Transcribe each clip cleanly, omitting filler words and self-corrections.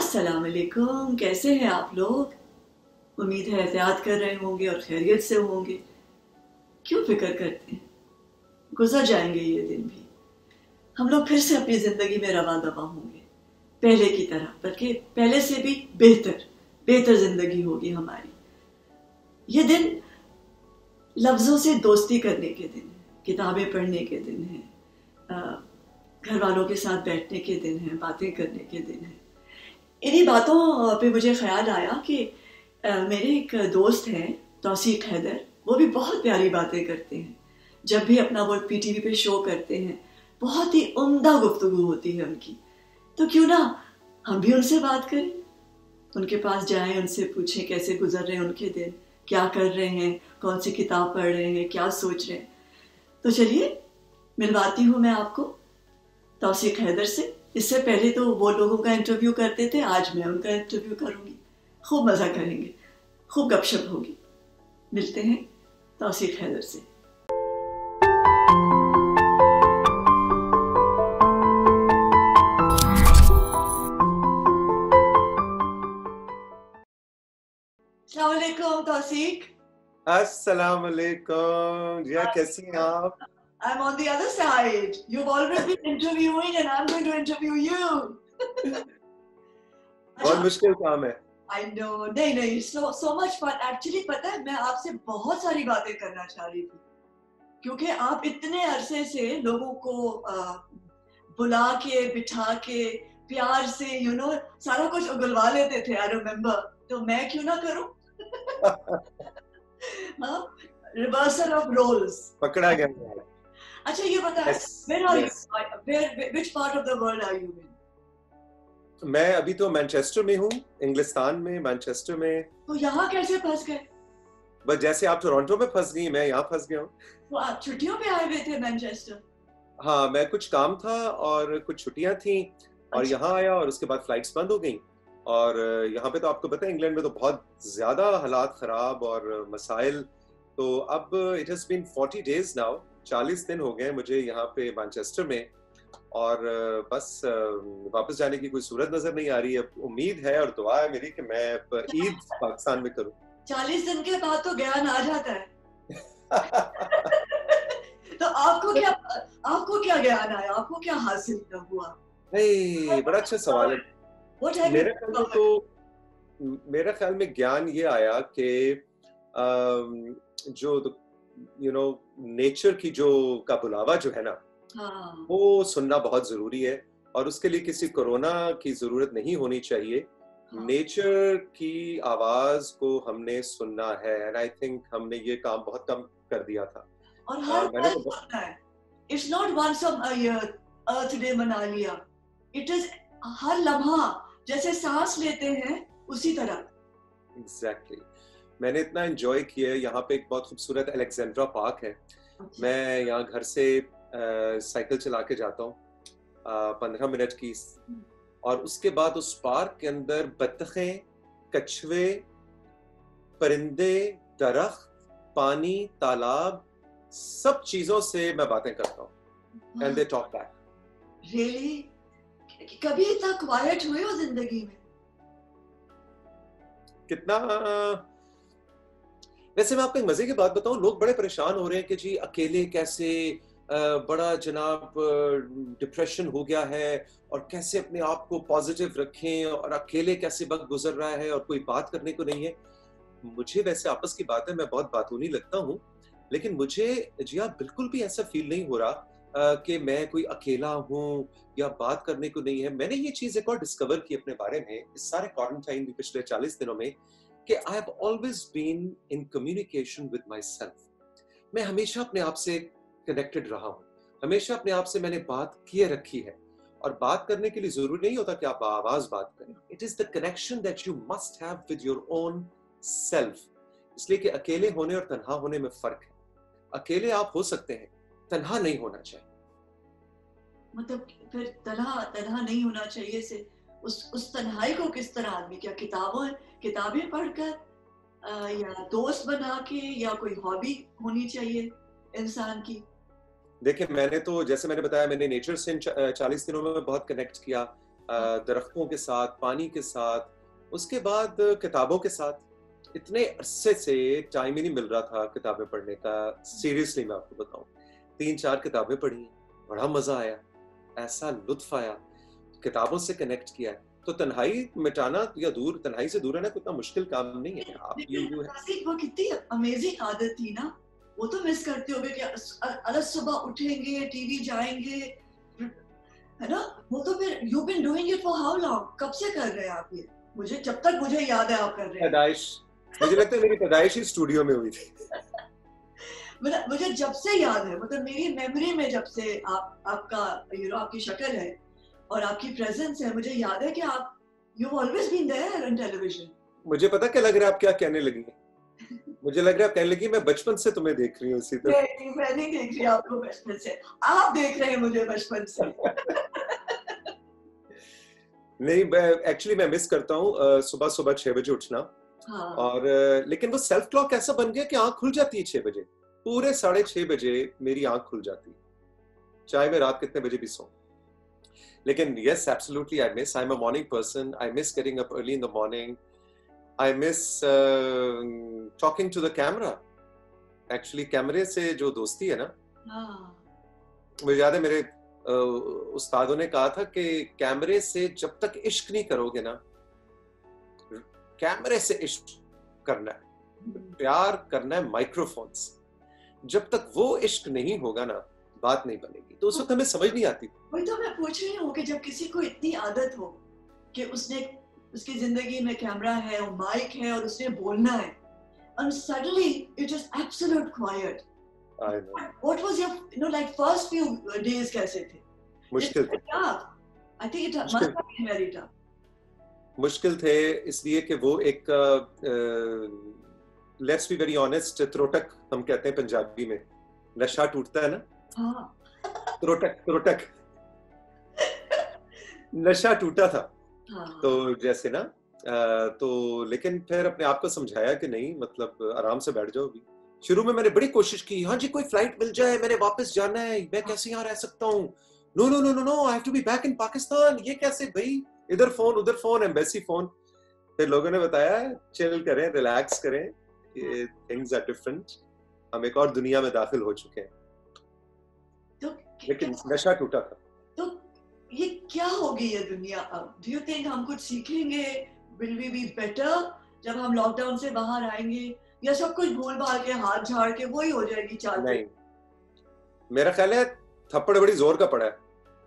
अस्सलाम वालेकुम, कैसे हैं आप लोग? उम्मीद है एहतियात कर रहे होंगे और खैरियत से होंगे। क्यों फिक्र करते हैं, गुजर जाएंगे ये दिन भी। हम लोग फिर से अपनी जिंदगी में रवां दवा होंगे, पहले की तरह, बल्कि पहले से भी बेहतर बेहतर जिंदगी होगी हमारी। ये दिन लफ्जों से दोस्ती करने के दिन है, किताबें पढ़ने के दिन है, घर वालों के साथ बैठने के दिन है, बातें करने के दिन है। इन्हीं बातों पे मुझे ख्याल आया कि मेरे एक दोस्त हैं तौसीक हैदर, वो भी बहुत प्यारी बातें करते हैं। जब भी अपना वो पीटीवी पे शो करते हैं, बहुत ही उम्दा गुफ्तगू होती है उनकी। तो क्यों ना हम भी उनसे बात करें, उनके पास जाएं, उनसे पूछें कैसे गुजर रहे हैं उनके दिन, क्या कर रहे हैं, कौन सी किताब पढ़ रहे हैं, क्या सोच रहे हैं। तो चलिए मिलवाती हूँ मैं आपको तौसीक हैदर से। इससे पहले तो वो लोगों का इंटरव्यू करते थे, आज मैं उनका इंटरव्यू करूंगी। खूब मजा करेंगे, खूब गपशप होगी। मिलते हैं तौसीक हैदर से। अस्सलाम वालेकुम तौसीक। अस्सलाम वालेकुम जिया, कैसी हैं आप? I'm on the other side. You've already been interviewing and I'm going to interview you. बहुत मुश्किल काम है। I know, नहीं, so much fun. Actually पता है, मैं आपसे बहुत सारी बातें करना चाह रही थी, क्योंकि आप इतने अरसे से लोगों को बुला के बिठा के प्यार से सारा कुछ उगलवा लेते थे। I remember. तो मैं क्यों ना करूं? हाँ, रिवर्सल ऑफ रोल्स। पकड़ा गया। अच्छा ये बता, where are you? Which part of the world are you in? मैं अभी तो मैनचेस्टर में हूँ, इंग्लिस्तान में, मैनचेस्टर में। तो यहाँ कैसे फंस गए? बस जैसे आप टोरंटो में फंस गई, मैं यहाँ फंस गया हूँ। तो आप छुट्टियों पे आए हुए थे मैनचेस्टर? हाँ, मैं कुछ काम था और कुछ छुट्टियाँ थी और अच्छा। यहाँ आया और उसके बाद फ्लाइट्स बंद हो गई। और यहाँ पे तो आपको पता है इंग्लैंड में तो बहुत ज्यादा हालात खराब और मसाइल। तो अब it has been 40 days now, 40 दिन हो गए मुझे यहाँ पे मैनचेस्टर में, और बस वापस जाने की कोई सूरत नजर नहीं आ रही है। उम्मीद है और दुआ है मेरी कि मैं ईद पाकिस्तान में करूं। 40 दिन के बाद तो ज्ञान आ जाता है। तो आपको क्या ज्ञान आया, आपको क्या हासिल हुआ? बड़ा अच्छा सवाल है। मेरे ख्याल में ज्ञान ये आया कि जो नेचर की का बुलावा जो है ना, हाँ। वो सुनना बहुत जरूरी है और उसके लिए किसी कोरोना की जरूरत नहीं होनी चाहिए। हाँ। नेचर की आवाज को हमने सुनना है, एंड आई थिंक हमने ये काम बहुत कम कर दिया था। और हर पल सुनना है। It's not once a year, Earth Day मना लिया। It is हर लम्हा, जैसे सांस लेते हैं उसी तरह। Exactly. मैंने इतना एंजॉय किया। यहाँ पे एक बहुत खूबसूरत अलेक्जेंड्रा पार्क है। अच्छा। मैं यहाँ घर से साइकिल चला के जाता हूँ 15 मिनट की, और उसके बाद उस पार्क के अंदर बत्तखें, कछुए, परिंदे, दरख्त, पानी, तालाब, सब चीजों से मैं बातें करता हूँ। And they talk back. Really? कभी इतना क्वाइट हुए हो जिंदगी में? कितना। वैसे मैं आपको एक मजे की बात बताऊं, लोग बड़े परेशान हो रहे हैं कि जी अकेले कैसे, बड़ा जनाब डिप्रेशन हो गया है और कैसे अपने आप को पॉजिटिव रखें, और अकेले कैसे वक्त गुजर रहा है और कोई बात करने को नहीं है। मुझे वैसे आपस की बात है, मैं बहुत बातूनी लगता हूँ, लेकिन मुझे जी हाँ बिल्कुल भी ऐसा फील नहीं हो रहा कि मैं कोई अकेला हूँ या बात करने को नहीं है। मैंने ये चीज एक और डिस्कवर की अपने बारे में इस सारे क्वारंटाइन के पिछले 40 दिनों में, कि I have always been in communication with myself. मैं हमेशा अपने आप से कनेक्टेड रहा हूँ, हमेशा अपने आप से मैंने बात किए रखी है। और बात करने के लिए जरूरी नहीं होता कि आप आवाज बात करें। It is the connection that you must have with your own self. इसलिए कि अकेले होने और तन्हा होने में फर्क है। अकेले आप हो सकते हैं, तन्हा नहीं होना चाहिए। मतलब फिर तन्हा नहीं होना चाहिए से उस तन्हाई को किस तरह आदमी, क्या किताबें पढ़कर, या दोस्त बना के, या कोई हॉबी होनी चाहिए इंसान की? देखिए, मैंने तो जैसे मैंने बताया, मैंने नेचर से 40 दिनों में बहुत कनेक्ट किया। दरख्तों के साथ, पानी के साथ, उसके बाद किताबों के साथ। इतने अरसे से टाइम ही नहीं मिल रहा था किताबें पढ़ने का। सीरियसली मैं आपको बताऊं, 3-4 किताबें पढ़ी, बड़ा मजा आया, ऐसा लुत्फ आया, किताबों से कनेक्ट किया है। तो तन्हाई मिटाना या तन्हाई से दूर रहना कोई इतना मुश्किल काम नहीं है। आप लेकिन वो कितनी अमेजिंग आदत थी ना, वो तो मिस करते होगे कि अलग सुबह उठेंगे, टीवी जाएंगे, है ना? वो तो फिर you been doing it for how long, कब से कर रहे हैं आप ये? मुझे जब तक मुझे याद है आप कर रहे हैं। पैदाइश, मुझे लगता है मेरी पैदाइश ही स्टूडियो में हुई थी। मतलब मुझे जब से याद है, मतलब मेरी मेमोरी में जब से आपका आपकी शक्ल है और आपकी प्रेजेंस है, मुझे याद है कि आप you always been there on television. मुझे पता क्या लग रहा है, आप क्या कहने लगी हैं? मुझे लग रहा है आप कहने लगी मैं बचपन से तुम्हें देख रही हूँ इसी तरह। नहीं, मैं नहीं देख रही आपको बचपन से, आप देख रहे हैं मुझे बचपन से। नहीं, एक्चुअली मैं मिस करता हूँ सुबह सुबह 6 बजे उठना। हाँ। और लेकिन वो सेल्फ क्लॉक ऐसा बन गया कि आंख खुल जाती है 6 बजे, पूरे 6:30 बजे मेरी आंख खुल जाती है, चाहे मैं रात कितने बजे भी सोऊं। लेकिन yes, absolutely I am a morning person. I miss getting up early in the morning. I miss talking to the camera. Actually कैमरे से जो दोस्ती है ना, मुझे याद है मेरे उस्तादों ने कहा था कि कैमरे से जब तक इश्क नहीं करोगे ना, कैमरे से इश्क करना है, प्यार करना है माइक्रोफोन से। जब तक वो इश्क नहीं होगा ना, बात नहीं बनेगी। तो उस वक्त हमें समझ नहीं आती। वही तो मैं पूछ रही हूँ कि जब किसी को इतनी आदत हो कि उसकी जिंदगी में कैमरा है और माइक है और उसने बोलना है, and suddenly it is absolute quiet. I know. What was your like first few days कैसे थे? मुश्किल थे। I think it must have been very tough. मुश्किल थे इसलिए कि वो एक लेट्स बी वेरी ऑनेस्ट, त्रोटक हम कहते हैं पंजाबी में, नशा टूटता है ना। हाँ। त्रोटक नशा टूटा था। हाँ। तो जैसे ना तो लेकिन फिर अपने आप को समझाया कि नहीं, मतलब आराम से बैठ जाओ। अभी शुरू में मैंने बड़ी कोशिश की, हाँ जी कोई फ्लाइट मिल जाए, मैंने वापस जाना है, मैं कैसे यहाँ रह सकता हूँ, no no no no no, I have to be back in Pakistan. ये कैसे भाई, इधर फोन उधर फोन, एम्बेसी फोन। फिर लोगों ने बताया चिल करें, रिलैक्स करें, थिंग्स आर डिफरेंट, हम एक और दुनिया में दाखिल हो चुके हैं। तो लेकिन नशा टूटा था। तो ये क्या होगी ये दुनिया अब? डू यू थिंक हम कुछ सीखेंगे? विल वी बी बेटर जब हम लॉकडाउन से बाहर आएंगे, या सब कुछ भूल भाल के हाथ झाड़ के वही हो जाएगी चाल? नहीं, मेरा ख्याल है थप्पड़ बड़ी जोर का पड़ा है।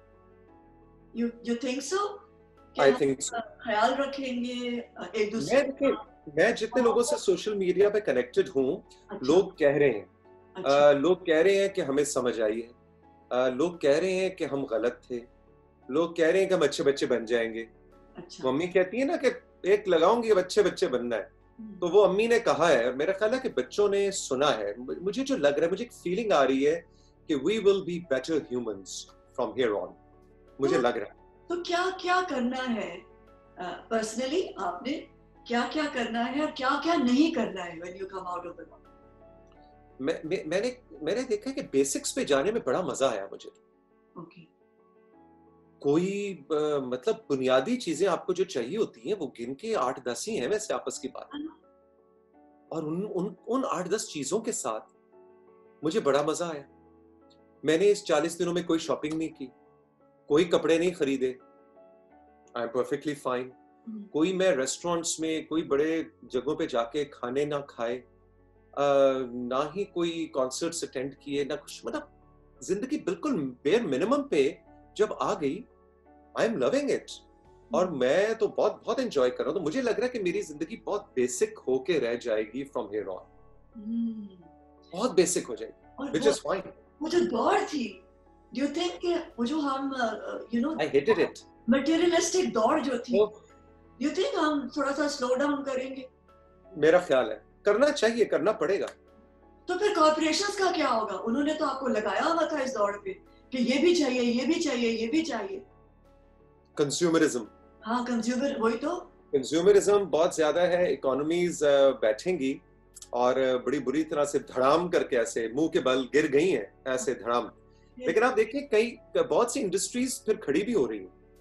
You think so? I think so. ख्याल रखेंगे एक दूसरे का? मैं जितने लोगों से सोशल मीडिया पे कनेक्टेड हूँ, लोग कह रहे हैं, लोग कह रहे हैं कि हमें समझ आई है, लोग कह रहे हैं कि हम गलत थे, लोग कह रहे हैं कि हम अच्छे बच्चे बन जाएंगे। मम्मी कहती है ना कि एक लगाऊंगी, अच्छे बच्चे बनना है, तो वो अम्मी ने कहा है, मेरा ख्याल है कि बच्चों ने सुना है। मुझे जो लग रहा है, मुझे एक फीलिंग आ रही है कि we will be better humans from here on, मुझे लग रहा है। तो क्या क्या करना है पर्सनली, आपने क्या क्या करना है और क्या क्या नहीं करना है when you come out of the lockdown? मैंने देखा कि बेसिक्स पे जाने में बड़ा मजा आया मुझे। ओके। कोई मतलब बुनियादी चीजें आपको जो चाहिए होती हैं, वो गिन के 8-10 ही हैं वैसे आपस की बात, और उन 8-10 चीजों के साथ मुझे बड़ा मजा आया। मैंने इस 40 दिनों में कोई शॉपिंग नहीं की, कोई कपड़े नहीं खरीदे, आई एम परफेक्टली फाइन। कोई मैं रेस्टोरेंट्स में कोई बड़े जगहों पे जाके खाने ना खाए, ना ही कोई कॉन्सर्ट्स अटेंड किए, ना कुछ, मतलब जिंदगी बिल्कुल बेयर मिनिमम पे जब आ गई, आई एम लविंग इट। और मैं तो बहुत बहुत एंजॉय कर रहा हूँ। तो मुझे लग रहा है कि मेरी जिंदगी बहुत बेसिक होके रह जाएगी फ्रॉम हियर ऑन, बहुत बेसिक हो जाएगी, व्हिच इज फाइन। वो जो दौड़ थी, डू यू थिंक वो जो हम आई हेटेड इट, मटेरियलिस्टिक दौड़ जो थी, डू यू थिंक हम थोड़ा सा स्लो डाउन करेंगे? मेरा ख्याल है करना चाहिए, करना पड़ेगा। तो फिर कॉर्पोरेशंस का क्या होगा? उन्होंने तो आपको लगाया हुआ था इस दौड़ पे कि ये भी चाहिए, ये भी चाहिए, ये भी चाहिए। कंज्यूमरिज्म। हाँ, कंज्यूमर, वही तो कंज्यूमरिज्म बहुत ज्यादा है। इकोनॉमीज बैठेंगी और बड़ी बुरी तरह से धड़ाम करके ऐसे मुंह के बल गिर गई हैं, ऐसे धड़ाम। लेकिन आप देखिए कई बहुत सी इंडस्ट्रीज फिर खड़ी भी हो रही हैं।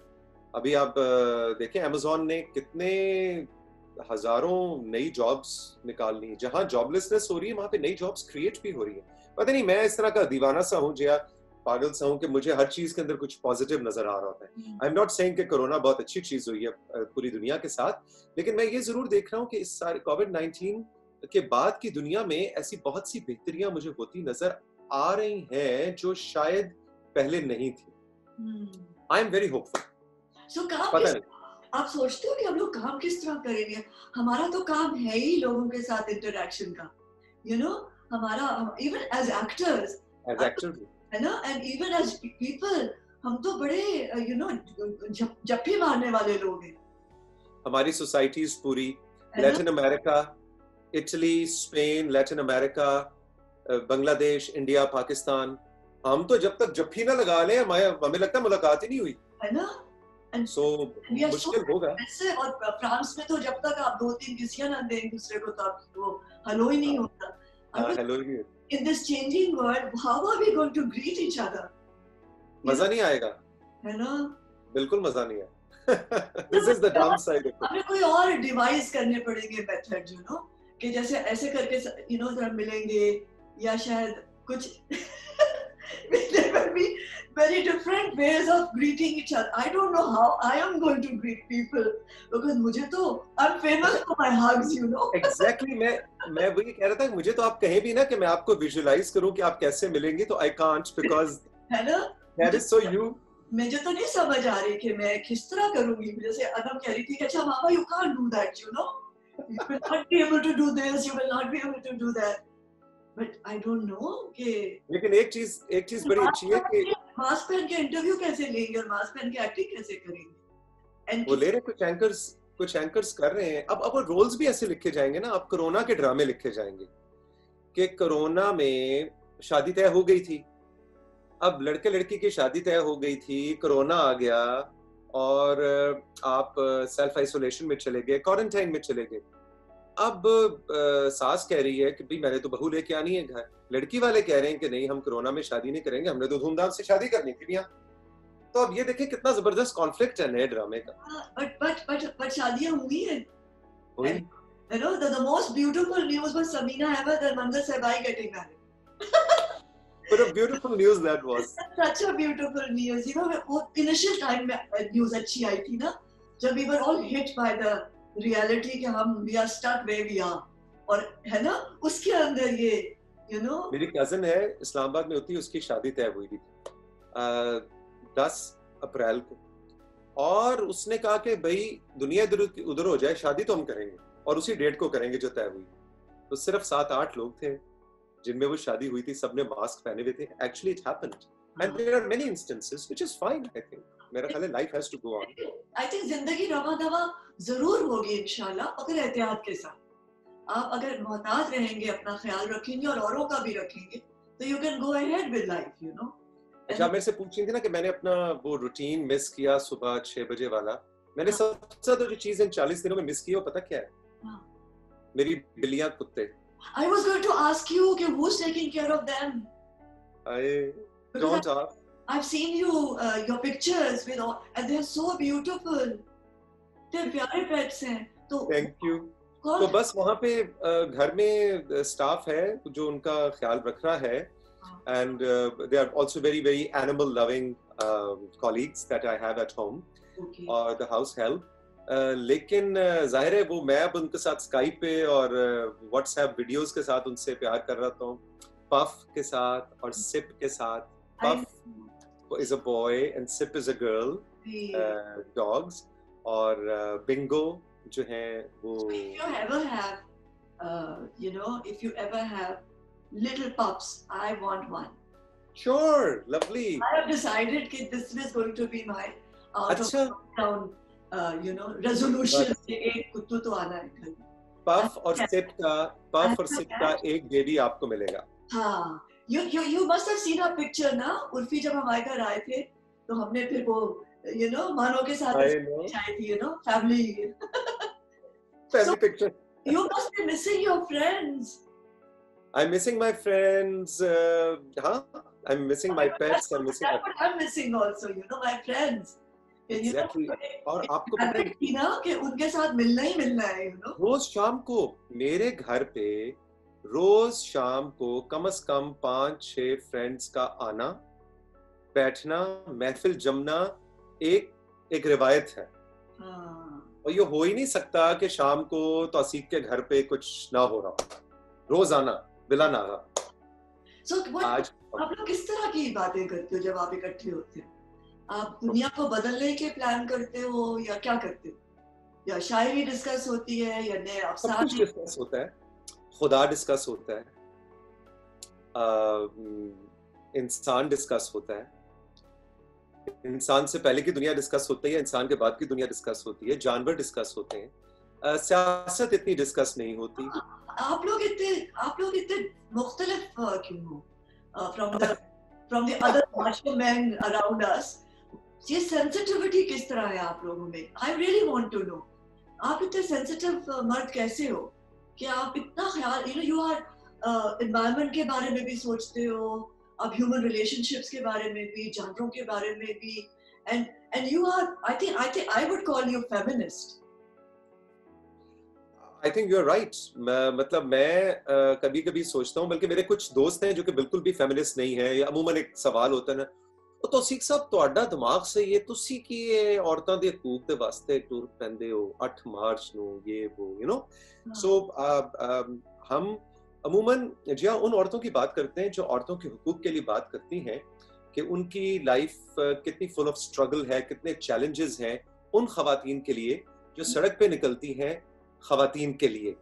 अभी आप देखें अमेज़न ने कितने हजारों नई जॉब्स निकाल ली, जहां जॉबलेसनेस हो रही है वहां पे नई जॉब्स क्रिएट भी हो रही है। पता नहीं मैं इस तरह का दीवाना सा हूं या पागल सा हूं कि मुझे हर चीज के अंदर कुछ पॉजिटिव नजर आ रहा होता है। आई एम नॉट सेइंग कि कोरोना बहुत अच्छी चीज हुई है पूरी दुनिया के साथ, लेकिन मैं ये जरूर देख रहा हूँ कि इस सारे कोविड-19 के बाद की दुनिया में ऐसी बहुत सी बेहतरियां मुझे होती नजर आ रही हैं जो शायद पहले नहीं थी। I am very hopeful. So काम पता किस नहीं, आप सोचते हो कि हम लोग काम किस तरह करेंगे? हमारा तो काम है ही लोगों के साथ इंटरेक्शन का, यू नो हमारा even as actors, as actor भी है ना, एंड इवन एज पीपल हम तो बड़े यू नो जप्पी मारने वाले लोग हैं, हमारी सोसाइटीज पूरी है ना? Latin America, Italy, Spain, Latin America, Bangladesh, India, Pakistan, हम तो जब तक जफ्फी ना लगा लें हमें लगता है मुलाकात ही नहीं हुई। है ना? And so we are so मुश्किल होगा। ऐसे, और फ्रांस में तो जब तक आप दो तीन किसियां ना दें एक दूसरे को तो आप वो हेलो ही नहीं हाँ, होता। I was hello, in this changing world, how are we going to greet each other? You मजा know, नहीं आएगा, है ना? बिल्कुल मजा नहीं आएगा। This is the downside of it. हमें कोई और डिवाइस करने पड़ेंगे मेथड, यू नो, कि जैसे ऐसे करके यू नो जरा मिलेंगे, या शायद कुछ there will be very different ways of greeting each other. I don't know how I am going to greet people because मुझे तो I'm famous for my hugs, you know. Exactly मैं वही कह रहा था कि मुझे तो आप कहें भी ना कि मैं आपको विजुअलाइज करूं कि आप कैसे मिलेंगे तो आई कांट बिकॉज़ है ना? That is so you. मुझे तो नहीं समझ आ रही कि मैं किस तरह करूंगी। जैसे अदम कह रही थी कि अच्छा मामा you can't do that, you know, you will not be able to do this, you will not be able to do that, but I don't know कि लेकिन एक चीज बड़ी अच्छी है कि मास्क पहन के इंटरव्यू कैसे लेंगे और मास्क पहन के एक्टिंग कैसे करेंगे, एंड वो ले रहे कुछ एंकर्स कर रहे हैं। अब रोल्स भी ऐसे लिखे जाएंगे ना, अब कोरोना के ड्रामे लिखे जाएंगे कि कोरोना में शादी तय हो गई थी, अब लड़के लड़की की शादी तय हो गई थी, कोरोना आ गया और आप सेल्फ आइसोलेशन में चले गए, क्वारंटाइन में चले गए। अब सास कह रही है कि भाई मैंने तो बहू लेके आनी है घर, लड़की वाले कह रहे हैं कि नहीं हम कोरोना में शादी नहीं करेंगे, हमने तो धूमधाम से शादी करनी थी भैया। तो अब ये देखें कितना जबरदस्त कॉन्फ्लिक्ट है नए ड्रामे का। बट शादियां हुई हैं, हुई। you know, the most beautiful news was Samina Ahmed and Manzar Sehbai getting married. What a beautiful news that was. Such a beautiful news, you know, वो initial time में news अच्छी आई थी ना, जब we were all hit by the reality कि हम we are stuck where we are, और है ना उसके अंदर ये you know मेरी कजिन है इस्लामाबाद में होती है, उसकी शादी तय हुई थी 10 अप्रैल को, और उसने कहा कि भाई दुनिया इधर उधर हो जाए शादी तो हम करेंगे और उसी डेट को करेंगे जो तय हुई। तो सिर्फ 7-8 लोग थे जिनमें वो शादी हुई थी, सबने मास्क पहने हुए थे। Actually it happened and there are many instances which is fine. I think मेरा ख्याल है life has to go on. I think जिंदगी रवा दवा जरूर होगी इंशाल्लाह, अगर एहतियात के साथ आप अगर मोहतात रहेंगे, अपना ख्याल रखेंगे और औरों का भी रखेंगे, तो you can go ahead with life, you know. अच्छा मेरे से पूछ रही थी ना कि मैंने अपना वो रूटीन मिस किया सुबह 6 बजे वाला। मैंने सबसे ज्यादा जो चीज इन 40 दिनों में मिस की, वो पता क्या है? मेरी बिल्लियां, कुत्ते। I was going to ask you कि who's taking care of them? Don't ask. I've seen you your pictures with all, and they're so beautiful. they're प्यारे pets हैं। तो Thank you. तो बस वहाँ पे घर में स्टाफ है जो उनका ख्याल रख रहा है, and they are also very animal loving colleagues that I have at home or the house help. लेकिन जाहिर है वो मैं अब उनके साथ स्काइप पे और व्हाट्सएप वीडियोस के साथ उनसे प्यार कर रहा था। पफ के साथ और सिप के साथ। Puff is a boy and Sip is a girl, dogs, और बिंगो जो है वो। If you ever have, you know, if you ever have little pups, I want one. Sure, lovely. I have decided that this is going to be my out of town, you know, resolution. एक कुत्तू तो आना है घर में। Puff और SIP का एक baby आपको मिलेगा। हाँ, you must have seen our picture ना, उर्फी जब हमारे घर आए थे तो हमने फिर वो you know मानो के साथ खिंचाई थी, you know, family picture. You must be missing your friends. I'm missing my friends. I'm missing my pets. I'm missing. That's what I'm missing also. You know, my friends. Exactly. और आपको पता है, habit थी ना कि उनके साथ मिलना ही मिलना है, रोज शाम को मेरे घर पे रोज शाम को कम से कम 5-6 फ्रेंड्स का आना, बैठना, महफिल जमना एक एक रिवायत है। हाँ। और ये हो ही नहीं सकता कि शाम को तौसीफ के घर पे कुछ ना हो रहा, रोजाना बिला नागा। आज आप लोग किस तरह की बातें करते हो जब आप इकट्ठे होते हो? आप दुनिया को बदलने के प्लान करते हो या क्या करते हो? या शायरी डिस्कस होती है या नए सब कुछ अफसाने? डिस्कस होता है, खुदा डिस्कस होता है, इंसान डिस्कस होता है, इंसान से पहले की दुनिया डिस्कस होती है, इंसान के बाद की दुनिया डिस्कस होती है, जानवर डिस्कस होते हैं, सियासत इतनी डिस्कस नहीं होती। आप लोग इतने मुख्तलिफ क्यों हो from the other macho man around us? ये सेंसिटिविटी किस तरह है आप लोगों में? I really want to know, आप इतने सेंसिटिव मर्द कैसे हो कि आप इतना ख्याल, यू आर एनवायरनमेंट के बारे में भी सोचते हो, अब ह्यूमन रिलेशनशिप्स के बारे में भी, जानवरों के बारे में भी, and you are, I think I would call you feminist. I think you are right. मतलब मैं कभी कभी सोचता हूँ, बल्कि मेरे कुछ दोस्त हैं जो कि बिल्कुल भी फेमिनिस्ट नहीं है, या अमूमन एक सवाल होता है ना, तो सिख साहब ਤੁਹਾਡਾ ਦਿਮਾਗ ਸਹੀ ਹੈ, ਤੁਸੀਂ ਕੀ ਇਹ ਔਰਤਾਂ ਦੇ ਹਕੂਕ ਦੇ ਵਾਸਤੇ ਟੁਰ ਪੈਂਦੇ ਹੋ 8 ਮਾਰਚ ਨੂੰ, ये वो, यू नो। सो हम अमूमन जी हाँ उन औरतों की बात करते हैं जो औरतों के हुकूक के लिए बात करती हैं कि उनकी लाइफ कितनी फुल ऑफ स्ट्रगल है, कितने चैलेंजेस हैं उन खवातीन के लिए जो सड़क पे निकलती हैं खवातीन के लिए।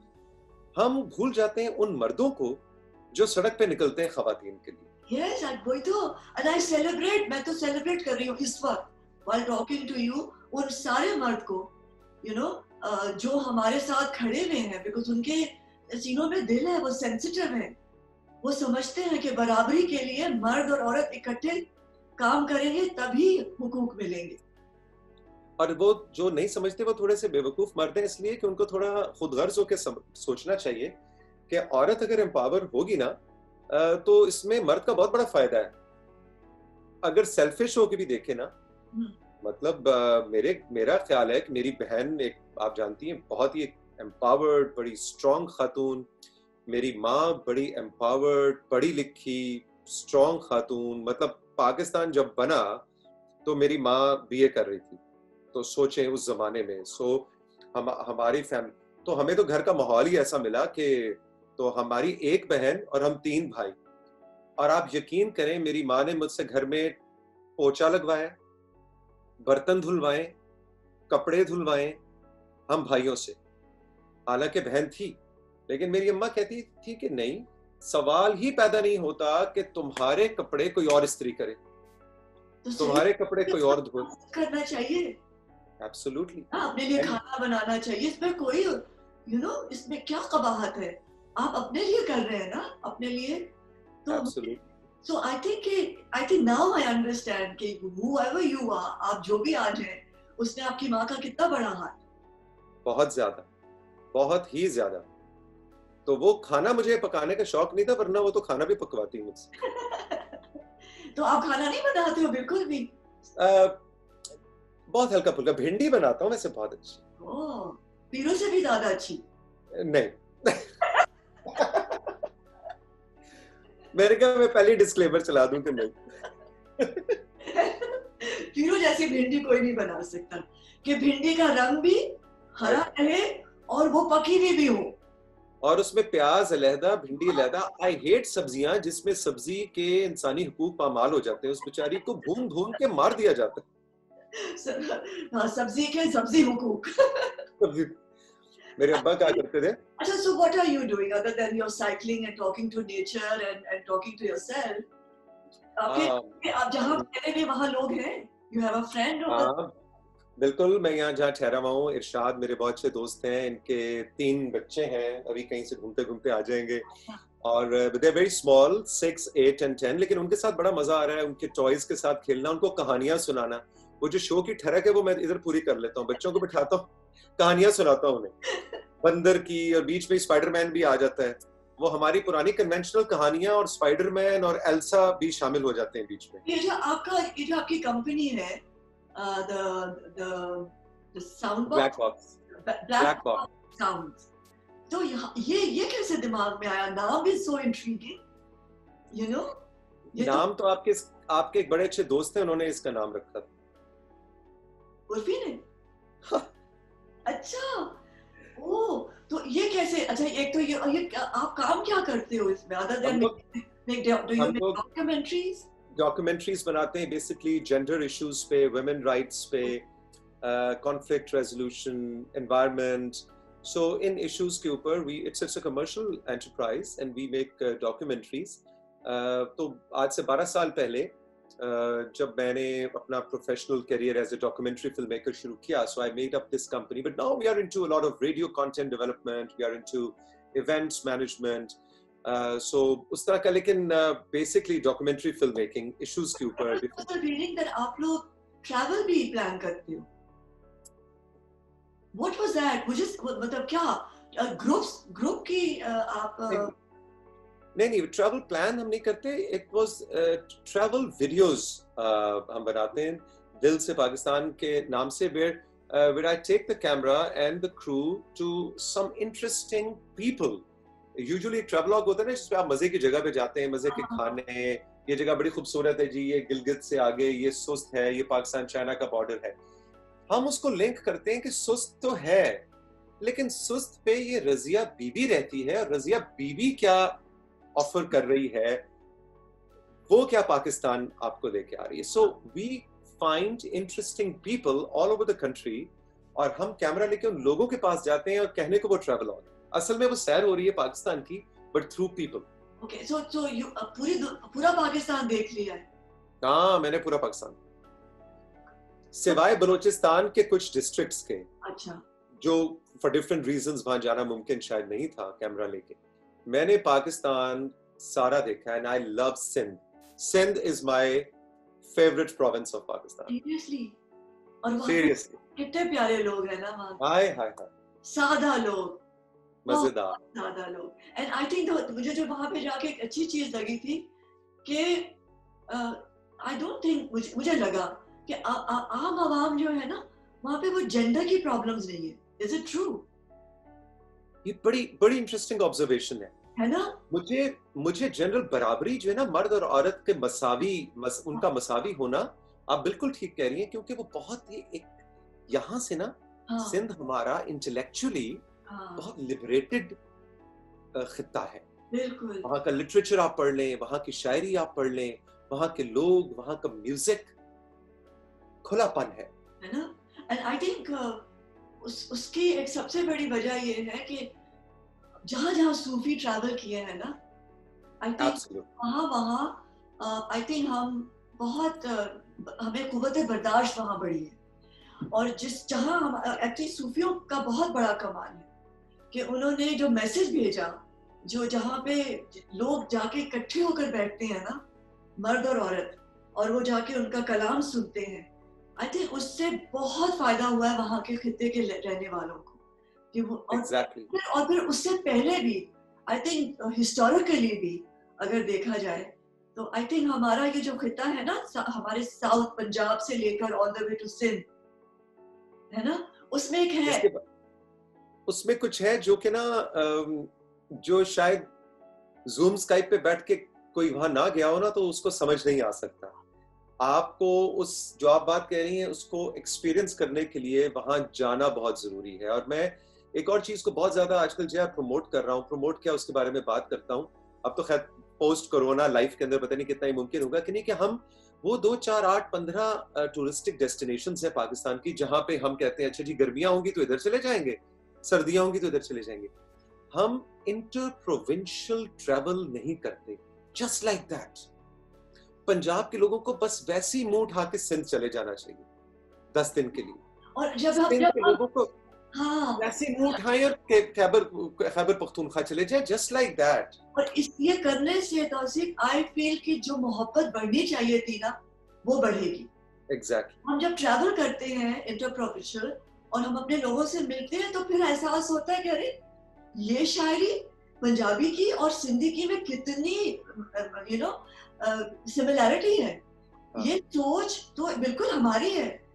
हम भूल जाते हैं उन मर्दों को जो सड़क पे निकलते हैं खवातीन के लिए। Yes, वही तो, and I celebrate, मैं तो सेलिब्रेट कर रही हूँ इस वक्त while talking to you उन सारे मर्द को, you know, जो हमारे साथ खड़े हुए हैं, because उनके सीनों में दिल है, वो सेंसिटिव है, वो समझते हैं कि बराबरी के लिए मर्द और औरत इकट्ठे काम करेंगे तभी हुकूक मिलेंगे। और वो जो नहीं समझते वो थोड़े से बेवकूफ मर्द हैं, इसलिए कि उनको थोड़ा खुदगर्ज होकर सोचना चाहिए कि औरत अगर एम्पावर होगी ना तो इसमें मर्द का बहुत बड़ा फायदा है। अगर सेल्फिश होकर भी देखे ना, मतलब मेरा ख्याल है कि मेरी बहन एक, आप जानती हैं, बहुत ही एम्पावर्ड, बड़ी स्ट्रॉन्ग खातून, मेरी माँ बड़ी एम्पावर्ड, पढ़ी लिखी स्ट्रॉन्ग खातून। मतलब पाकिस्तान जब बना तो मेरी माँ बीए कर रही थी, तो सोचें उस जमाने में। हमारी फैमिली, तो हमें तो घर का माहौल ही ऐसा मिला कि तो हमारी एक बहन और हम 3 भाई, और आप यकीन करें मेरी माँ ने मुझसे घर में पोछा लगवाया, बर्तन धुलवाए, कपड़े धुलवाए हम भाइयों से। हालांकि बहन थी, लेकिन मेरी अम्मा कहती थी कि नहीं, सवाल ही पैदा नहीं होता कि तुम्हारे कपड़े कोई और इस्त्री करे, तो तुम्हारे कपड़े कोई और धो करना चाहिए। एब्सोल्युटली, अपने लिए खाना बनाना चाहिए, इसमें कोई इसमें क्या कबाहत है? आप अपने लिए कर रहे हैं ना, अपने लिए। तो so I think now I understand कि whoever you are, आप जो भी आज हैं, उसने आपकी माँ का कितना बड़ा हाथ। बहुत ज्यादा, बहुत ही ज्यादा। तो वो खाना मुझे पकाने का शौक नहीं था, वरना वो तो खाना भी पकवाती मुझसे। तो आप खाना नहीं बनाते हो बिल्कुल भी? बहुत हल्का फुल्का भिंडी बनाता हूँ वैसे, बहुत अच्छी। ओह, पीरू से भी ज्यादा अच्छी? नहीं। मेरे क्या, मैं पहले डिस्क्लेमर चला दूं कि नहीं। पीरू जैसी भिंडी कोई नहीं बना सकता कि भिंडी का रंग भी हरा रहे और वो पकी हुई भी हो, और उसमें प्याज अलहदा, भिंडी अलहदा। आई हेट सब्जियां जिसमें सब्जी के इंसानी हुकूक पामाल हो जाते हैं, उस बेचारी को भून भून के मार दिया जाता है। सब्जी के सब्जी हुकूक। मेरे अब्बा क्या करते थे। अच्छा, so what are you doing other than you're cycling and talking to nature and talking to yourself? आप जहाँ रहते हैं वहाँ लोग हैं? You have a friend? बिल्कुल, मैं यहाँ जहाँ ठहरा हुआ हूँ, इरशाद मेरे बहुत अच्छे दोस्त हैं, इनके 3 बच्चे हैं, अभी कहीं से घूमते घूमते आ जाएंगे, और they are very small, 6, 8 and 10, लेकिन उनके साथ बड़ा मजा आ रहा है, उनके टॉयज के साथ खेलना, उनको कहानियां सुनाना। वो जो शो की ठरक है वो मैं इधर पूरी कर लेता हूँ, बच्चों को बिठाता हूँ, कहानियां सुनाता हूँ उन्हें, बंदर की, और बीच में स्पाइडरमैन भी आ जाता है। वो हमारी पुरानी कन्वेंशनल कहानियां और स्पाइडरमैन और एल्सा भी शामिल हो जाते हैं बीच में। ये जो आपकी कंपनी है, the sound black box, box, black black box. box sounds. तो ये कैसे दिमाग में आया? नाम भी so intriguing, you know? ये तो नाम तो आपके एक बड़े अच्छे दोस्त हैं, उन्होंने इसका नाम रखा था। उर्फी ने? हाँ। अच्छा, ओ, तो ये कैसे? अच्छा, एक तो ये आप काम क्या करते हो इसमें other than हम do you make लोग documentaries? डॉक्यूमेंट्रीज बनाते हैं बेसिकली जेंडर इश्यूज पे, वुमेन राइट्स पे, कॉन्फ्लिक्ट रेजोल्यूशन, एनवायरनमेंट। सो इन इश्यूज के ऊपर we it's a commercial enterprise and we make documentaries. तो आज से 12 साल पहले जब मैंने अपना professional career as a documentary film maker शुरू किया, so I made up this company, but now we are into a lot of radio content development, we are into events management, so उस तरह का, लेकिन basically documentary film making issues के ऊपर। Reading that आप लोग ट्रैवल भी plan करते हो? What was that? मुझे मतलब क्या ग्रुप की आप नहीं, ट्रैवल प्लान हम नहीं करते। इट वाज ट्रैवल वीडियोस हम बनाते हैं दिल से पाकिस्तान के नाम से, where I take the camera and the crew to some interesting people. Usually travelogue होता है ना, जिसपे आप मजे की जगह पे जाते हैं, मजे के खाने, ये जगह बड़ी खूबसूरत है जी, ये गिलगित से आगे, ये सुस्त है, ये पाकिस्तान चाइना का बॉर्डर है। हम उसको लिंक करते हैं कि सुस्त तो है, लेकिन सुस्त पे ये रजिया बीबी रहती है, और रजिया बीबी क्या ऑफर कर रही है, वो क्या पाकिस्तान आपको लेके आ रही है। So we find interesting people all over the country, और हम कैमरा लेके उन लोगों के पास जाते हैं और कहने को वो ट्रैवलॉग, असल में वो सैर हो रही है पाकिस्तान की, but through people. Okay, so you पूरा पाकिस्तान देख लिया है? हाँ, मैंने पूरा पाकिस्तान, सिवाय बलूचिस्तान के कुछ डिस्ट्रिक्ट्स के, अच्छा, जो फॉर डिफरेंट रीजंस वहां जाना मुमकिन शायद नहीं था कैमरा लेके। मैंने पाकिस्तान सारा देखा, and I love Sindh. Sindh is my favourite province of Pakistan. Seriously? और वहाँ सीरियसली, कितने प्यारे लोग हैं ना वहाँ, हाय हाय हाय, सादा लोग, मजेदार सादा लोग। एंड आई थिंक मुझे जो वहाँ पे जाके एक अच्छी चीज लगी थी कि आई डोंट थिंक, मुझे लगा कि आम आवाम जो है ना वहाँ पे वो जेंडर की प्रॉब्लम्स नहीं है। Is it true? ये बड़ी इंटरेस्टिंग ऑब्जर्वेशन है ना? मुझे जनरल बराबरी जो है ना, मर्द और औरत के उनका मसावी होना, आप बिल्कुल ठीक कह रही हैं, क्योंकि वो बहुत ही एक यहाँ से ना, सिंध हमारा इंटेलेक्चुअली बहुत लिबरेटेड खित्ता है। बिल्कुल। वहाँ का लिटरेचर आप पढ़ लें, वहाँ की शायरी आप पढ़ लें, वहाँ के लोग, वहाँ का म्यूजिक, खुलापन है ना? एंड आई थिंक उसकी एक सबसे बड़ी वजह ये है कि जहाँ सूफी ट्रैवल किए हैं ना, आई थिंक वहाँ आई थिंक हम बहुत हमें कुव्वत बर्दाश्त वहाँ बढ़ी है। और जहाँ हम एक्चुअली सूफियों का बहुत बड़ा कमाल है कि उन्होंने जो मैसेज भेजा, जो जहाँ पे लोग जाके इकट्ठे होकर बैठते हैं ना, मर्द और औरत, और वो जाके उनका कलाम सुनते हैं, आई थिंक उससे बहुत फायदा हुआ है वहाँ के खित्ते के रहने वालों को कि वो और फिर उससे पहले भी आई थिंक हिस्टोरिकली भी अगर देखा जाए तो आई थिंक हमारा ये जो खित्ता है ना, हमारे साउथ पंजाब से लेकर all the way to Sindh, है ना, उसमें एक है, उसमें कुछ है जो कि ना, जो शायद जूम स्काइप पे बैठ के कोई वहां ना गया हो ना, तो उसको समझ नहीं आ सकता। आपको उस जो आप बात कह रही हैं उसको एक्सपीरियंस करने के लिए वहां जाना बहुत जरूरी है। और मैं एक और चीज को बहुत ज्यादा आजकल जो है प्रमोट कर रहा हूँ, प्रमोट क्या उसके बारे में बात करता हूँ। अब तो खैर पोस्ट कोरोना लाइफ के अंदर पता नहीं कितना ही मुमकिन होगा कि नहीं, कि हम वो 2, 4, 8, 15 टूरिस्टिक डेस्टिनेशंस है पाकिस्तान की, जहां पे हम कहते हैं अच्छा जी गर्मियां होंगी तो इधर चले जाएंगे, सर्दियां होंगी तो इधर चले जाएंगे। हम इंटर प्रोविंशियल ट्रैवल नहीं करते। जस्ट लाइक दैट पंजाब के लोगों को बस वैसी मुंह उठा के सिंध चले जाना चाहिए 10 दिन के लिए, और जब लोगों को हाँ, वैसी मुंह उठाएं और खैबर पख्तूनख्वा चले जाए, जस्ट लाइक दैट। और ये करने से तौसीफ आई फील कि जो मोहब्बत बढ़नी चाहिए थी ना, वो बढ़ेगी। एग्जैक्टली। हम जब ट्रैवल करते हैं इंटर प्रोविंशियल और हम अपने लोगों से मिलते हैं तो फिर एहसास होता है कि अरे ये शायरी पंजाबी की और सिंधी की में कितनी सिमिलैरिटी है। ये सोच तो बिल्कुल हमारी है,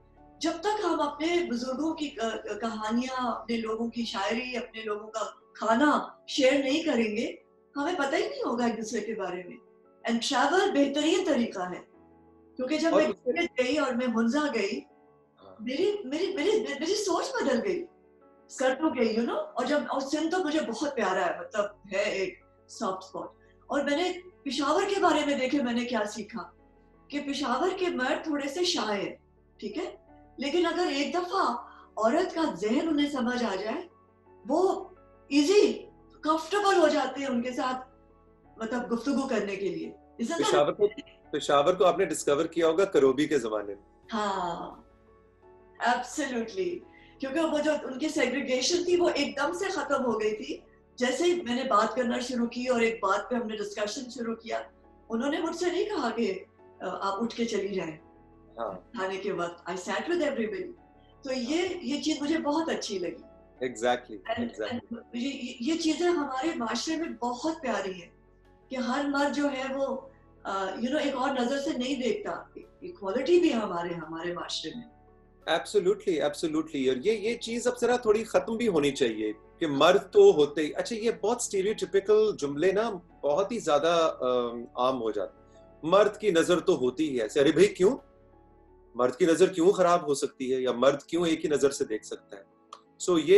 जब तक हम अपने बुजुर्गों की कहानियां, अपने लोगों की शायरी, अपने लोगों का खाना शेयर नहीं करेंगे, हमें पता ही नहीं होगा एक दूसरे के बारे में। एंड ट्रैवल बेहतरीन तरीका है, क्योंकि जब और मैं उससे गिलगित गई और मैं हुंजा गई, हाँ, मेरी मेरी मेरी मेरी सोच बदल गई, कर तो गई और जब और सिंध तो मुझे बहुत प्यारा है, मतलब है एक सॉफ्ट स्पॉट। और मैंने पिशावर के बारे में देखे, मैंने क्या सीखा कि पिशावर के मर्द थोड़े से शाय है, ठीक है, लेकिन अगर एक दफा औरत का जहन उन्हें समझ आ जाए, वो इजी कंफर्टेबल हो जाते हैं उनके साथ, मतलब गुफ्तगू करने के लिए। Isn't that पेशावर को पेशावर को आपने डिस्कवर किया होगा करोबी के जमाने में। हाँ, एब्सोल्युटली, क्योंकि वो जो उनकी सेग्रीगेशन थी वो एकदम से खत्म हो गई थी। जैसे ही मैंने बात करना शुरू की और एक बात पे हमने डिस्कशन शुरू किया, उन्होंने मुझसे नहीं कहा कि आप उठ के चली जाएं हाँ, खाने के वक्त। I sat with everybody. तो ये चीज मुझे बहुत अच्छी लगी। Exactly and exactly. ये चीजें हमारे माशरे में बहुत प्यारी है कि हर मर्द जो है वो एक और नजर से नहीं देखता। इक्वालिटी भी है हमारे हमारे माशरे में। Absolutely absolutely. और ये चीज अब जरा थोड़ी खत्म भी होनी चाहिए कि मर्द तो होते ही। अच्छा, ये बहुत स्टीरियोटिपिकल जुमले ना बहुत ही ज्यादा आम हो जाते। मर्द की नजर तो होती ही है ऐसे। अरे भाई क्यों? मर्द की नजर क्यों खराब हो सकती है, या मर्द क्यों एक ही नजर से देख सकता है? सो ये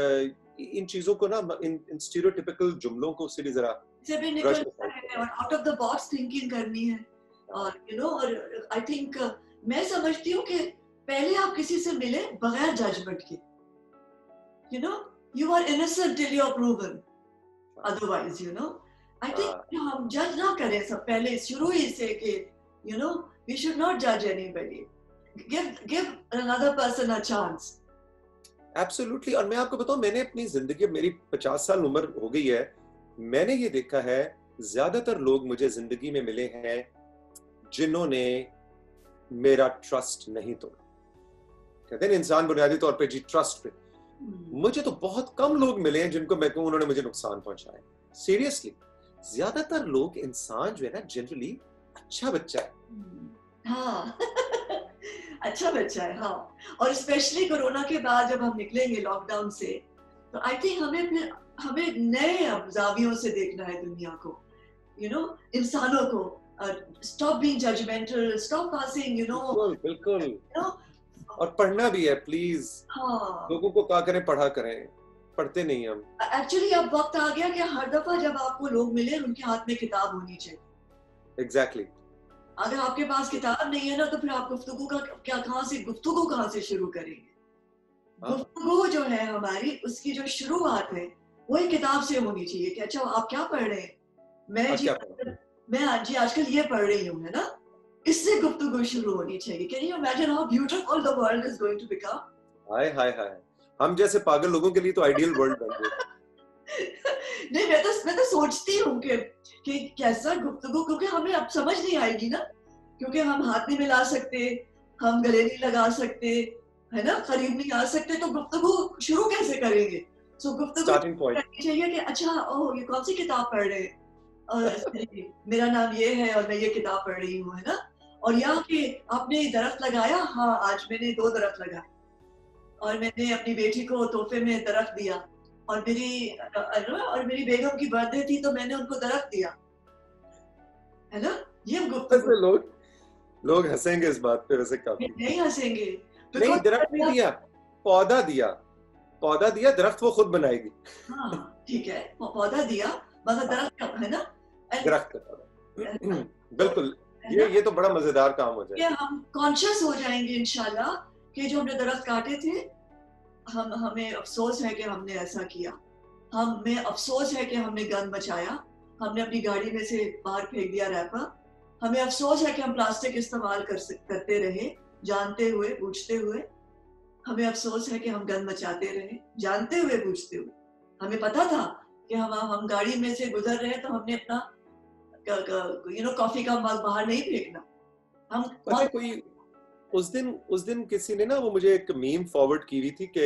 इन चीजों को ना, इन स्टीरियोटिपिकल जुमलों को से भी जरा से भी ब्रश निकलना है और out of the box thinking करनी है। और और आई थिंक मैं समझती हूँ कि पहले आप किसी से मिले बगैर जजमेंट के। You know you are innocent till you are proven otherwise. I think हम जज ना करें सब पहले शुरू ही से कि वी शुड नॉट जज anybody. Give another person a chance. Absolutely. और मैं आपको बताऊं, मैंने अपनी जिंदगी, मेरी 50 साल उम्र हो गई है, मैंने ये देखा है ज्यादातर लोग मुझे जिंदगी में मिले हैं जिन्होंने मेरा ट्रस्ट नहीं तोड़ा। कहते हैं इंसान बुनियादी तौर पे जी ट्रस्ट पे। मुझे तो बहुत कम लोग मिले हैं जिनको मैं कहूं उन्होंने मुझे नुकसान पहुंचाया। सीरियसली, ज्यादातर लोग, इंसान जो है ना, जनरली अच्छा बच्चा है। हाँ अच्छा बच्चा है। हाँ, और स्पेशली कोरोना के बाद जब हम निकलेंगे लॉकडाउन से, तो आई थिंक हमें नए जावियों से देखना है दुनिया को, इंसानों को। Stop being judgemental, stop passing बिल्कुल बिल्कुल। और पढ़ना भी है प्लीज। हाँ, लोगों को क्या करें, पढ़ा करें, पढ़ते नहीं हम। एक्चुअली अब वक्त आ गया कि हर दफा जब आपको लोग मिले उनके हाथ में किताब होनी चाहिए। एग्जैक्टली। अगर आपके पास किताब नहीं है ना, तो फिर आप गुफ्तगू कहाँ से शुरू करेंगे? हाँ, गुफ्तगू जो है हमारी, उसकी जो शुरुआत है वो एक किताब से होनी चाहिए कि अच्छा आप क्या पढ़ रहे हैं। मैं जी क्या पढ़ा? मैं आजकल ये पढ़ रही हूँ, है ना। इससे गुफ्तगू शुरू होनी चाहिए। Can you imagine how beautiful the world is going to become? हाय हाय हाय। हम जैसे पागल लोगों के लिए तो आइडियल वर्ल्ड बन गया। नहीं, मैं तो सोचती हूँ कि कैसा गुफ्तगू, क्योंकि हमें अब समझ नहीं आएगी ना, क्योंकि हम हाथ नहीं मिला सकते, हम गले नहीं लगा सकते, है ना, करीब नहीं आ सकते, तो गुफ्तगू शुरू कैसे करेंगे? सो गुफ्तगू स्टार्टिंग पॉइंट। करनी चाहिए कि अच्छा, ओह ये कौन सी किताब पढ़ रहे हैं, और मेरा नाम ये है और मैं ये किताब पढ़ रही हूँ, है ना। और यहाँ के आपने दरख्त लगाया? हाँ, आज मैंने 2 दरख्त लगाए, और मैंने अपनी बेटी को तोहफे में दरख्त दिया, और मेरी बेगम की बर्थडे थी तो मैंने उनको दरख्त दिया, है ना। ये गुफ्तगू। वैसे लोग लोग हंसेंगे इस बात पे वैसे काफी। नहीं हंसेंगे, नहीं, दरख्त नहीं बिकॉज दिया, पौधा दिया। पौधा दिया, दरख्त वो खुद बनाएगी। हाँ ठीक है, पौधा दिया, मगर हाँ, दरख्त है ना। दरख्त का पौधा। तो बिल्कुल। है ना, ये तो बड़ा मजेदार काम हो ये जाएगा। हम कॉन्शियस हो जाएंगे इंशाल्लाह कि जो हमने दरख्त काटे थे, हमें अफसोस है कि हमने ऐसा किया। हमें अफसोस है कि हमने गंद मचाया, हमने अपनी गाड़ी में से बाहर फेंक दिया रैपर। हमें अफसोस है कि हम प्लास्टिक इस्तेमाल करते रहे, जानते हुए बूझते हुए। हमें अफसोस है कि हम गंद मचाते रहे, जानते हुए बूझते हुए। हमें पता था कि हम गाड़ी में से गुजर रहे हैं, तो हमने अपना कॉफी का मग बाहर नहीं फेंकना। हम पता है, कोई उस दिन किसी ने ना, वो मुझे एक मीम फॉरवर्ड की हुई थी कि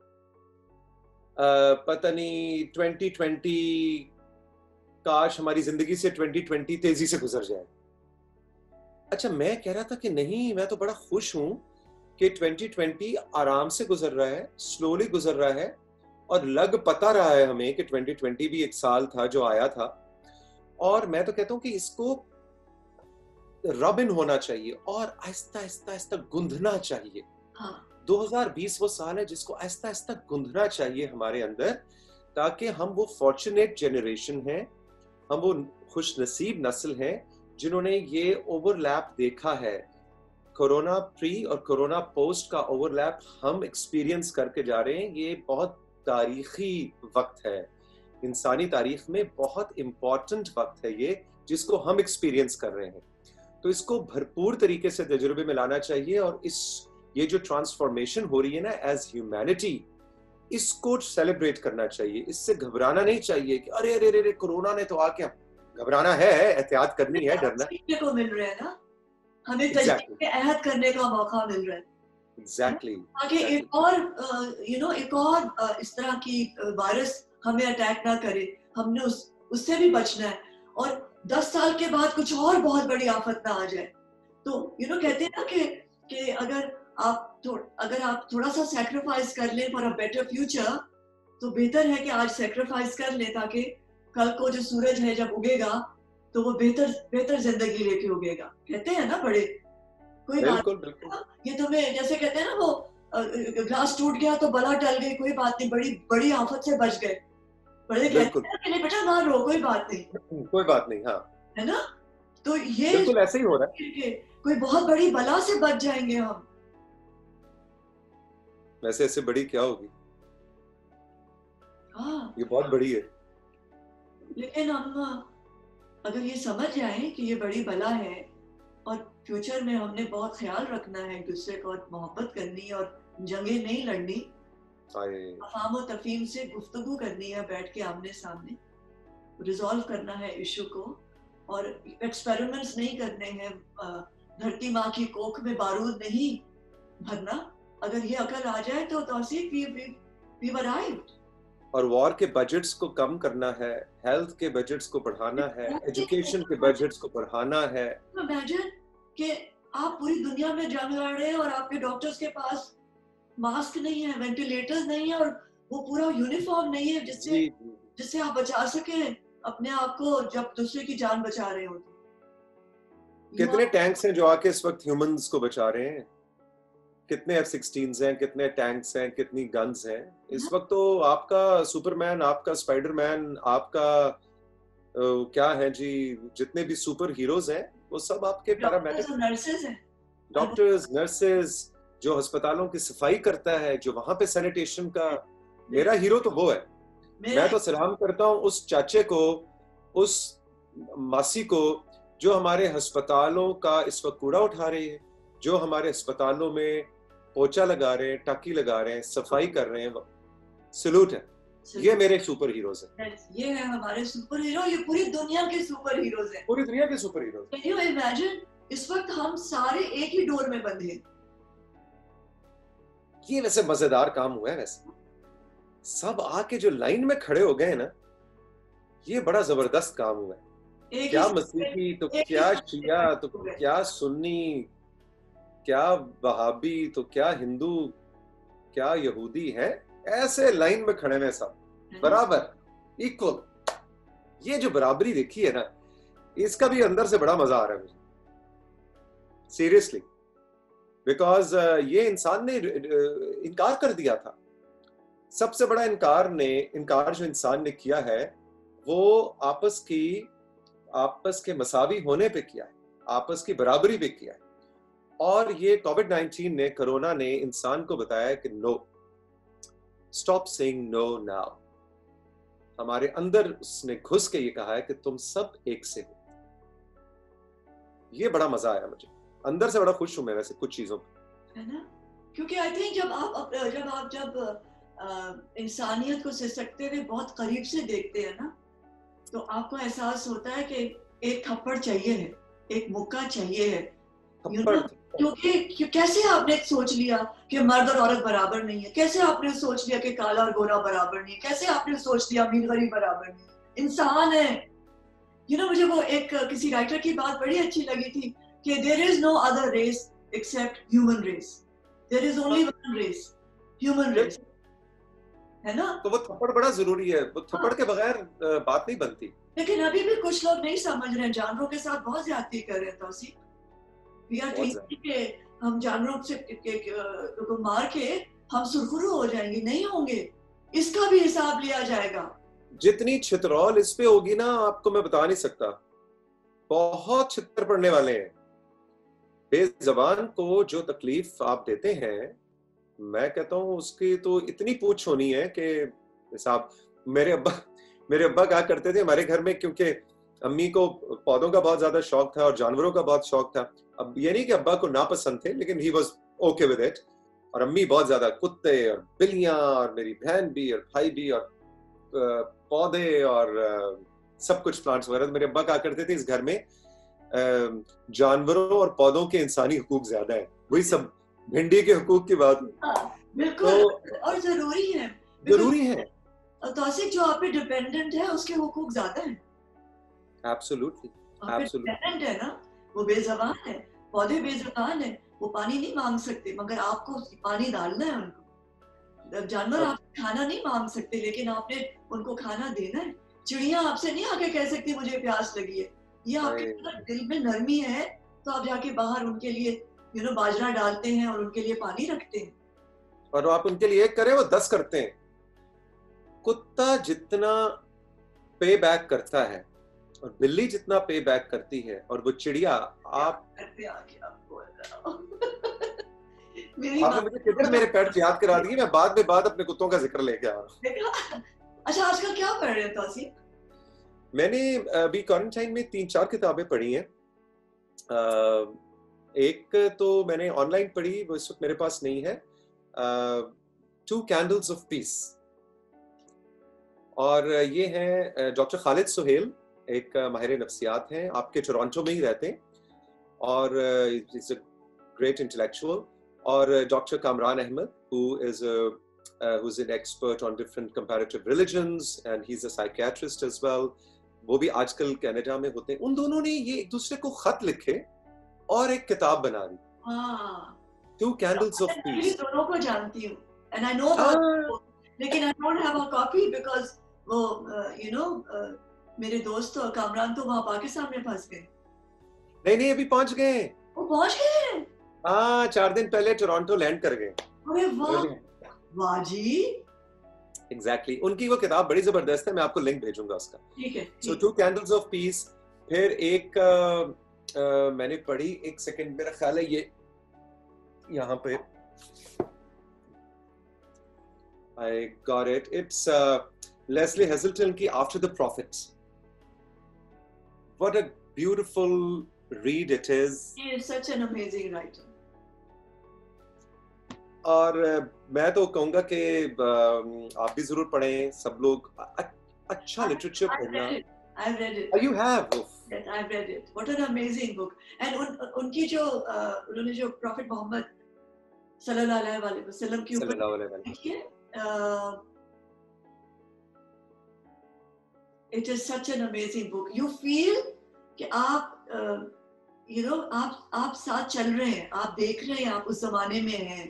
पता नहीं 2020, काश हमारी जिंदगी से 2020 तेजी से गुजर जाए। अच्छा, मैं कह रहा था कि नहीं, मैं तो बड़ा खुश हूं कि 2020 आराम से गुजर रहा है, स्लोली गुजर रहा है, और लग पता रहा है हमें कि 2020 भी एक साल था जो आया था। और मैं तो कहता हूँ कि इसको रब इन होना चाहिए और आहिस्ता आहिस्ता आहिस्ता गुंधना चाहिए। हाँ 2020 वो साल है जिसको आहिस्ता आहिस्ता गुंधना चाहिए हमारे अंदर, ताकि हम वो फॉर्चुनेट जनरेशन हैं, हम वो खुश नसीब नस्ल हैं जिन्होंने ये ओवरलैप देखा है। कोरोना प्री और कोरोना पोस्ट का ओवरलैप हम एक्सपीरियंस करके जा रहे हैं। ये बहुत तारीखी वक्त है, इंसानी तारीख में बहुत इंपॉर्टेंट वक्त है ये, जिसको हम एक्सपीरियंस कर रहे हैं। तो इसको भरपूर तरीके से तजुर्बे में लाना चाहिए, और ये जो ट्रांसफॉर्मेशन हो रही है ना एज ह्यूमैनिटी, इसको सेलिब्रेट करना चाहिए। इससे घबराना नहीं चाहिए कि अरे अरे अरे कोरोना ने तो आके, घबराना है, एहतियात करनी है, डरना सीखने को मिल रहा है ना, हमें Exactly. तजदीद अहद करने का मौका मिल रहा है। एग्जैक्टली आगे एक और एक और इस तरह की वायरस हमें अटैक ना करे, हमने उससे भी बचना है, और 10 साल के बाद कुछ और बहुत बड़ी आफत ना आ जाए। तो कहते हैं ना कि अगर आप थोड़ा सा सैक्रिफाइस कर लें फॉर अ बेटर फ्यूचर, तो बेहतर है कि आज सैक्रिफाइस कर लें, ताकि कल को जो सूरज है जब उगेगा तो वो बेहतर जिंदगी लेके उगेगा। कहते हैं ना बड़े, कोई बात बिल्कुल बिल्कुल ये तुम्हें जैसे कहते हैं ना वो ग्लास टूट गया तो बला टल गई, कोई बात नहीं, बड़ी बड़ी आफत से बच गए। बड़े कहते बिल्कुल हैं कि नहीं बेटा ना रो, कोई बात नहीं, कोई बात नहीं। हाँ है ना। तो ये बिल्कुल ऐसे ही हो रहा है। कि कोई बहुत बड़ी बला से बच जाएंगे हम। वैसे इससे बड़ी क्या होगी, हाँ ये बहुत बड़ी है। लेकिन हम अगर ये समझ जाएं कि ये बड़ी बला है, और फ्यूचर में हमने बहुत ख्याल रखना है एक दूसरे को, और मोहब्बत करनी है, और जंगें नहीं लड़नी, अफाम और तफहीम से गुफ्तगू करनी है, बैठ के आमने सामने रिजॉल्व करना है इशू को, और एक्सपेरिमेंट्स नहीं करने हैं, धरती माँ की कोख में बारूद नहीं भरना। अगर ये अकल आ जाए तो तौसीफ वी वर राइट। और वॉर के बजट्स को कम करना है, हेल्थ के बजट्स को बढ़ाना है, एजुकेशन के बजट्स को बढ़ाना है। इमेजिन कि आप पूरी दुनिया में जंग लड़ रहे हैं और आपके डॉक्टर्स के पास मास्क नहीं है, वेंटिलेटर्स नहीं है, और वो पूरा यूनिफॉर्म नहीं है जिससे आप बचा सके अपने आप को जब दूसरे की जान बचा रहे हो। कितने टैंक्स हैं जो आके इस वक्त ह्यूमंस को बचा रहे हैं, कितने F-16s हैं, कितने टैंक्स हैं, कितनी गन्स हैं। इस वक्त तो आपका सुपरमैन, आपका स्पाइडरमैन, आपका क्या है जी, जितने भी सुपर हीरोज हैं वो सब आपके पैरामेडिक्स, नर्सेज हैं, डॉक्टर्स, नर्सेज, जो अस्पतालों की सफाई करता है, जो वहां पे सैनिटेशन का, मेरा हीरो तो वो है। मैं तो सलाम करता हूँ उस चाचे को, उस मासी को जो हमारे अस्पतालों का इस वक्त कूड़ा उठा रही है, जो हमारे अस्पतालों में पोछा लगा रहे हैं, टाकी लगा रहे हैं, सफाई कर रहे हैं। सैल्यूट है, ये मेरे सुपर हीरोज हैं। ये है हमारे सुपर हीरो, ये पूरी दुनिया के सुपर हीरोज हैं, पूरी दुनिया के super heroes. Can you imagine इस वक्त हम सारे एक ही डोर में बंधे हैं। ये वैसे मजेदार काम हुआ है, वैसे सब आके जो लाइन में खड़े हो गए ना, ये बड़ा जबरदस्त काम हुआ है। क्या मसीही तो क्या शिया तो क्या सुन्नी, क्या वहाबी तो क्या हिंदू, क्या यहूदी है, ऐसे लाइन में खड़े हैं सब बराबर, इक्वल। ये जो बराबरी देखी है ना, इसका भी अंदर से बड़ा मजा आ रहा है मुझे, सीरियसली। बिकॉज ये इंसान ने इनकार कर दिया था। सबसे बड़ा इनकार जो इंसान ने किया है वो आपस के मसावी होने पे किया है, आपस की बराबरी पे किया है। और ये कोविड-19 ने, कोरोना ने इंसान को बताया कि no, stop saying no now. हमारे अंदर उसने घुस के ये कहा है कि तुम सब एक से हो। ये बड़ा मजा आया मुझे, अंदर से बड़ा खुश हूं मैं वैसे कुछ चीजों पे, है ना। क्योंकि आई थिंक जब इंसानियत को सिसकते हुए बहुत करीब से देखते हैं ना, तो आपको एहसास होता है कि एक थप्पड़ चाहिए है, एक मुक्का चाहिए है। क्योंकि कैसे आपने सोच लिया कि मर्द और औरत बराबर नहीं है, कैसे आपने सोच लिया कि काला और गोरा बराबर नहीं है, कैसे आपने सोच लिया अमीर गरीब बराबर नहीं है, इंसान है। मुझे वो एक किसी राइटर की बात बड़ी अच्छी लगी थी कि there is no other race except human race. There is only one race, human race, है ना? तो वो थप्पड़ बड़ा जरूरी है, वो थप्पड़ हाँ। के बगैर बात नहीं बनती। लेकिन अभी भी कुछ लोग नहीं समझ रहे हैं, जानवरों के साथ बहुत ज्यादती कर रहे हैं तौसीफ। वी आर बहुत ज्यादा। थिंकिंग कि हम जानवरों से को मार के हम सुरखरू हो जाएंगे, नहीं होंगे। इसका भी हिसाब लिया जाएगा। जितनी छितरौल इस पे होगी ना, आपको मैं बता नहीं सकता। बहुत छितर पड़ने वाले हैं। बेज़बान को जो तकलीफ आप देते हैं, मैं कहता हूँ उसकी तो इतनी पूछ होनी है कि साहब, मेरे अब्बा कहा करते थे हमारे घर में, क्योंकि अम्मी को पौधों का बहुत ज्यादा शौक था और जानवरों का बहुत शौक था। अब ये नहीं कि अब्बा को नापसंद थे, लेकिन he was okay with it. और अम्मी बहुत ज्यादा कुत्ते और बिल्लियां, और मेरी बहन भी और भाई भी, और पौधे और सब कुछ प्लांट्स वगैरह। मेरे अब्बा कहा करते थे इस घर में जानवरों और पौधों के इंसानी हुकूक ज्यादा है। वही सब भिंडी के हुकूक की बात। हाँ, बिल्कुल। तो और जरूरी है, जरूरी है। तौसीफ जो आप पे डिपेंडेंट है उसके हुकूक ज्यादा है। एब्सोल्युटली, आप पे एब्सोल्युटली। डिपेंडेंट है ना, वो बेज़बान है, पौधे बेज़बान है, वो पानी नहीं मांग सकते, मगर आपको पानी डालना है उनको। जानवर आपसे खाना नहीं मांग सकते, लेकिन आपने उनको खाना देना है। चिड़िया आपसे नहीं आके कह सकती मुझे प्यास लगी है। ये आपके दिल में नरमी है, तो आप जाके बाहर उनके लिए बाजरा डालते हैं और उनके लिए पानी रखते हैं। और आप उनके लिए एक करें, वो 10 करते हैं। कुत्ता जितना पे बैक करता है और बिल्ली जितना पे बैक करती है, और वो चिड़िया, आप आपने मुझे किधर मेरे पेट याद करा दिए। मैं बाद में अपने कुत्तों का जिक्र लेके आ रहा हूँ। अच्छा, आजकल क्या पढ़ रहे हो तौसीफ? मैंने अभी क्वारंटाइन में 3-4 किताबें पढ़ी हैं। एक तो मैंने ऑनलाइन पढ़ी, वो इस वक्त मेरे पास नहीं है, टू कैंडल्स ऑफ पीस। और ये है डॉक्टर खालिद सुहेल, एक माहिर नफ्सियात हैं, आपके टोरंटो में ही रहते हैं, और इज अ ग्रेट इंटेलेक्चुअल। और doctor Kamran Ahmed, who's an expert on different comparative religions, and he's a psychiatrist as well. वो भी आजकल कनाडा में होते हैं। उन दोनों ने ये एक दूसरे को खत लिखे और एक किताब बना दी, टू कैंडल्स ऑफ पीस। दोनों को जानती हूँ, and I know about, लेकिन I don't have a copy because वो मेरे दोस्त और कामरान तो वहाँ पाकिस्तान में फंस गए। नहीं, अभी पहुंच गए। वो पहुंच गए? हाँ, 4 दिन पहले टोरंटो लैंड कर गए। अरे वाह, वाह जी। एग्जैक्टली, उनकी वो किताब बड़ी जबरदस्त है, मैं आपको लिंक भेजूंगा उसका। ठीक है। So two candles of peace. फिर एक मैंने पढ़ी, एक सेकंड, मेरा ख्याल है ये यहाँ पे, I got it, it's Lesley Hazleton की after the prophets. What a beautiful read it is. He is such an amazing writer. और मैं तो कहूंगा कि आप भी जरूर पढ़ें, सब लोग। अच्छा लिटरेचर पढ़ना। I've read it. You have? Yes, I've read it. What an amazing book. And उनकी जो उन्होंने जो प्रॉफिट मोहम्मद सल्लल्लाहु अलैहि वसल्लम के ऊपर लिखी है, it is such an amazing book. You feel कि आप आप साथ चल रहे हैं, आप देख रहे हैं, आप उस जमाने में हैं।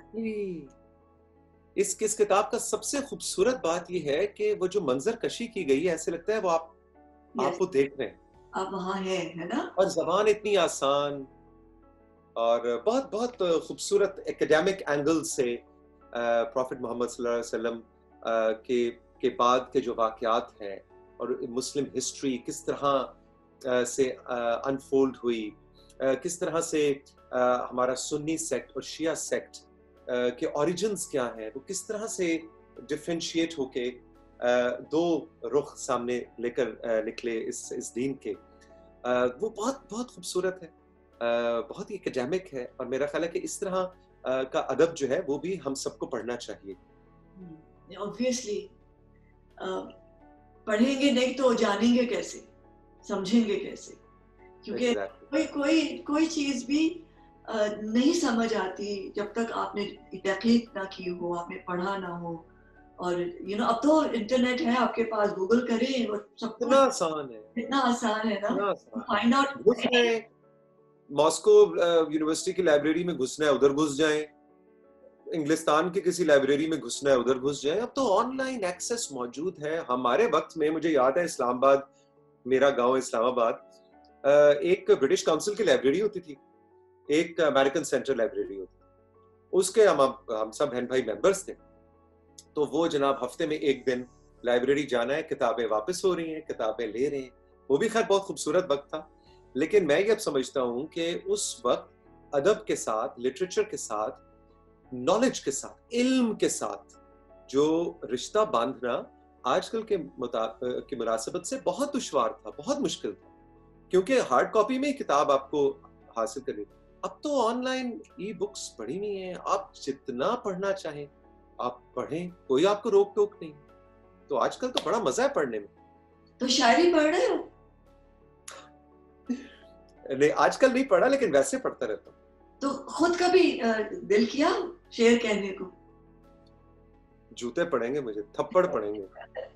इस किताब का सबसे खूबसूरत बात यह है कि वो जो मंजर कशी की गई है, ऐसे लगता है वो आपको देख रहे हैं, आप वहां हैं, है ना? और ज़बान इतनी आसान और बहुत बहुत खूबसूरत एकेडमिक एंगल से प्रॉफिट मोहम्मद सल्लल्लाहु अलैहि वसल्लम के बाद के जो वाक़यात हैं और मुस्लिम हिस्ट्री किस तरह से अनफोल्ड हुई, किस तरह से हमारा सुन्नी सेक्ट और शिया सेक्ट के ओरिजिन्स क्या हैं, वो किस तरह से डिफरेंशिएट होके दो रुख सामने लेकर निकले इस दीन के, वो बहुत बहुत खूबसूरत है, बहुत ही एकेडमिक है। और मेरा ख्याल है कि इस तरह का अदब जो है वो भी हम सबको पढ़ना चाहिए। ऑब्वियसली पढ़ेंगे नहीं तो जानेंगे कैसे, समझेंगे कैसे? क्योंकि कोई चीज भी नहीं समझ आती जब तक आपने तहकीक ना की हो, आपने पढ़ा ना हो। और अब तो इंटरनेट है आपके पास, गूगल करें और सब इतना आसान है, इतना आसान है ना, फाइंड आउट। मॉस्को यूनिवर्सिटी की लाइब्रेरी में घुसना है, उधर घुस जाएं, इंग्लिस्तान की किसी लाइब्रेरी में घुसना है उधर घुस जाए। अब तो ऑनलाइन एक्सेस मौजूद है। हमारे वक्त में मुझे याद है इस्लामाबाद, मेरा गांव इस्लामाबाद, एक ब्रिटिश काउंसिल की लाइब्रेरी होती थी, एक अमेरिकन सेंट्रल लाइब्रेरी होती थी। उसके हम सब बहन भाई मेंबर्स थे। तो वो जनाब हफ्ते में एक दिन लाइब्रेरी जाना है, किताबें वापस हो रही हैं, किताबें ले रहे हैं। वो भी खैर बहुत खूबसूरत वक्त था। लेकिन मैं ये अब समझता हूँ कि उस वक्त अदब के साथ, लिटरेचर के साथ, नॉलेज के साथ, इल्म के साथ जो रिश्ता बांधना आजकल के की मुनासिबत से बहुत दुश्वार था, बहुत मुश्किल था, क्योंकि हार्ड कॉपी में ही किताब आपको हासिल करनी। अब तो ऑनलाइन ई बुक्स पढ़ी नहीं है, आप जितना पढ़ना चाहें आप पढ़ें, कोई आपको रोक टोक नहीं। तो आजकल तो बड़ा मजा है पढ़ने में। तो शायरी पढ़ रहे हो? नहीं, आजकल नहीं पढ़ा, लेकिन वैसे पढ़ता रहता हूँ। तो खुद कभी दिल किया शेर कहने को? जूते पड़ेंगे मुझे, थप्पड़ पड़ेंगे।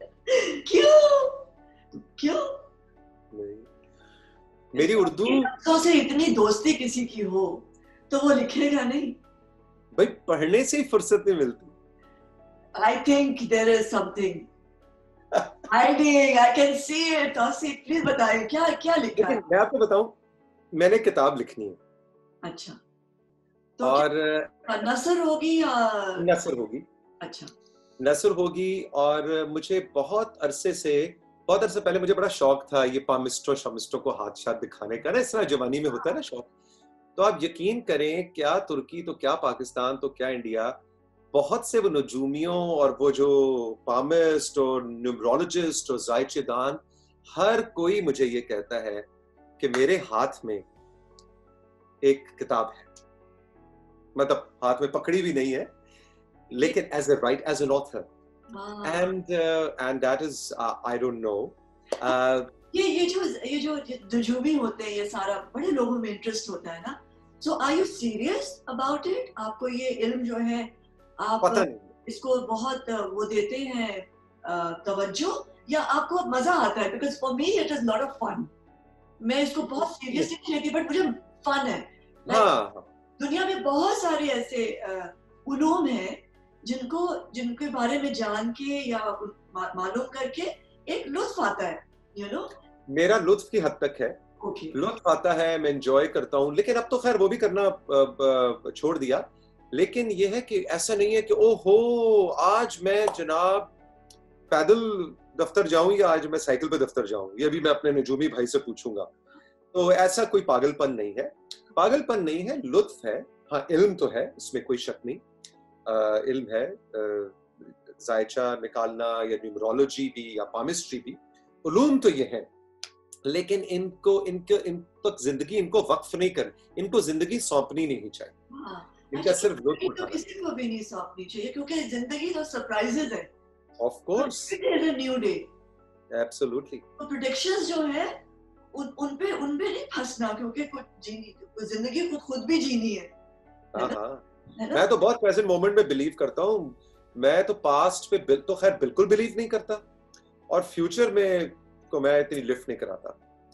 क्यों? क्यों? नहीं, मेरी उर्दू से इतनी दोस्ती किसी की हो तो वो लिखेगा नहीं? भाई पढ़ने से ही फुर्सत नहीं मिलती। I think there is something hiding. I can see it. Tauseef please बताइए क्या क्या लिखा है? लेकिन मैं आपको बताऊं, मैंने किताब लिखनी है। अच्छा, तो और नसर होगी या नसर होगी? अच्छा, नसर होगी। और मुझे बहुत अरसे पहले मुझे बड़ा शौक था ये पामिस्ट्रो शमिस्ट्रो को हाथ शाथ दिखाने का ना, इस तरह जवानी में होता है ना शौक। तो आप यकीन करें, क्या तुर्की तो क्या पाकिस्तान तो क्या इंडिया, बहुत से वो नजूमियों और वो जो पामिस्ट और न्यूमरोलॉजिस्ट और जायचेदान, हर कोई मुझे ये कहता है कि मेरे हाथ में एक किताब है। मतलब हाथ में पकड़ी भी नहीं है, लेकिन as an author, and that is I don't know. ये जो नजूमी होते हैं, ये सारा बड़े लोगों में इंटरेस्ट होता है ना। So are you serious about it? आपको ये इल्म जो है आप इसको बहुत वो देते हैं तवज्जो, या आपको मजा आता है? Because for me it is lot of fun. मैं इसको बहुत सीरियसली नहीं लेती, बट मुझे फन है। हाँ, दुनिया में बहुत सारे ऐसे उलूम हैं जिनके बारे में जान के या मालूम करके एक लुत्फ आता है, you know? मेरा लुत्फ की हद तक है। लुत्फ आता है, मैं एंजॉय करता हूँ, लेकिन अब तो खैर वो भी करना छोड़ दिया। लेकिन ये है कि ऐसा नहीं है कि ओहो आज मैं जनाब पैदल दफ्तर जाऊं या आज मैं साइकिल पे दफ्तर जाऊं, ये भी मैं अपने नजूमी भाई से पूछूंगा। तो ऐसा कोई पागलपन नहीं है, पागलपन नहीं है, लुत्फ है। हाँ, इल्म तो है, इसमें कोई शक नहीं, इल्म है, जायचा निकालना या न्यूमरोलॉजी भी या पामिस्ट्री भी, उलूम तो ये है। लेकिन इन तक जिंदगी इनको वक्फ नहीं कर, इनको जिंदगी सौंपनी नहीं चाहिए। इनका सिर्फ लुत्फ तो किसी को भी नहीं सौंपनी चाहिए, क्योंकि जिंदगी तो सरप्राइजेस है। Of course, it is a new day. Absolutely. तो प्रेडिक्शंस जो है उन पे नहीं फंसना, क्योंकि जिंदगी खुद भी जीनी है। हाँ, मैं तो बहुत प्रेजेंट मोमेंट में बिलीव करता हूँ। मैं तो पास्ट पे तो खैर बिल्कुल बिलीव नहीं करता, और फ्यूचर में को मैं इतनी लिफ्ट नहीं कराता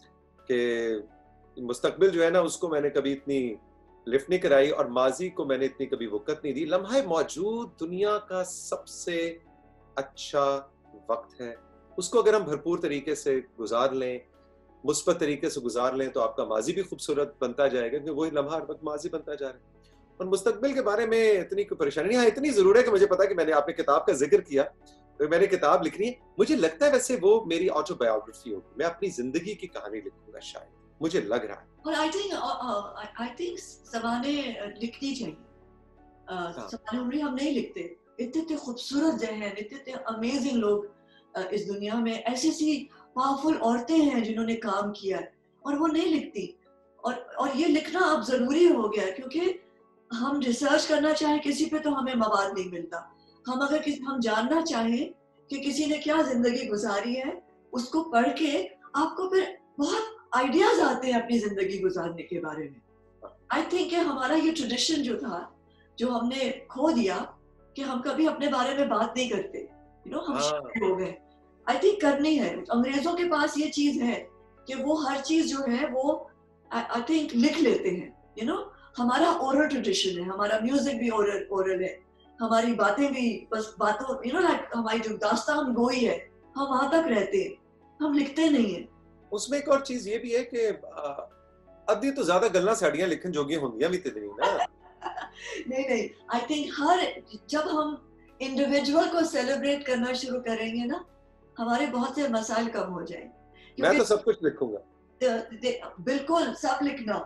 कि मुस्तकबिल जो है ना उसको मैंने कभी इतनी लिफ्ट नहीं कराई, और माजी को मैंने इतनी कभी वक़्त नहीं दी। लम्हा मौजूद दुनिया का सबसे अच्छा वक्त है, उसको अगर हम भरपूर तरीके से गुजार लें, मुस्बत तरीके से गुजार लें, तो आपका माजी भी खूबसूरत बनता जाएगा, क्योंकि वही लम्हा हर वक्त माजी बनता जा रहा है। और मुस्तकबिल के बारे में इतनी कोई परेशानी नहीं है। इतनी जरूर है कि मुझे पता है कि मैंने आपने किताब का जिक्र किया, तो मैंने किताब लिखनी है। मुझे लगता है वैसे वो मेरी ऑटोबायोग्राफी होगी, मैं अपनी जिंदगी की कहानी लिखूंगा शायद, मुझे लग रहा है। और आई थिंक ज़बाने लिखनी चाहिए। ज़बाने उम्री हम नहीं लिखते। इतने खूबसूरत जहन, इतने अमेजिंग लोग इस दुनिया में, ऐसी पावरफुल औरतें हैं जिन्होंने काम किया है, और वो नहीं लिखती। और ये लिखना अब जरूरी हो गया, क्योंकि हम रिसर्च करना चाहें किसी पे तो हमें मवाद नहीं मिलता। हम अगर हम जानना चाहें कि किसी ने क्या जिंदगी गुजारी है, उसको पढ़ के आपको फिर बहुत आइडियाज आते हैं अपनी जिंदगी गुजारने के बारे में। आई थिंक हमारा ये ट्रेडिशन जो था, जो हमने खो दिया, कि हम कभी अपने बारे में बात नहीं करते, हम शायर हो गए। आई थिंक करनी है। अंग्रेजों के पास ये चीज है कि वो हर चीज जो है वो आई थिंक लिख लेते हैं। हमारा ओरल ट्रेडिशन है, हमारा म्यूजिक भी ओरल है, हमारी बातें भी बस बातों, लाइक हमारी जो दास्तान गोई है, हम वहां तक रहते हैं, हम लिखते नहीं है। उसमें एक और चीज ये भी है कि अभी तो ज्यादा गल्ला साड़ियां लिखन जोगी होंगी भी तो नहीं ना। नहीं नहीं, आई थिंक जब हम इंडिविजुअल को सेलिब्रेट करना शुरू करेंगे ना, हमारे बहुत से मसाइल कम हो जाएंगे। मैं तो सब कुछ लिखूंगा। बिल्कुल सब लिखना।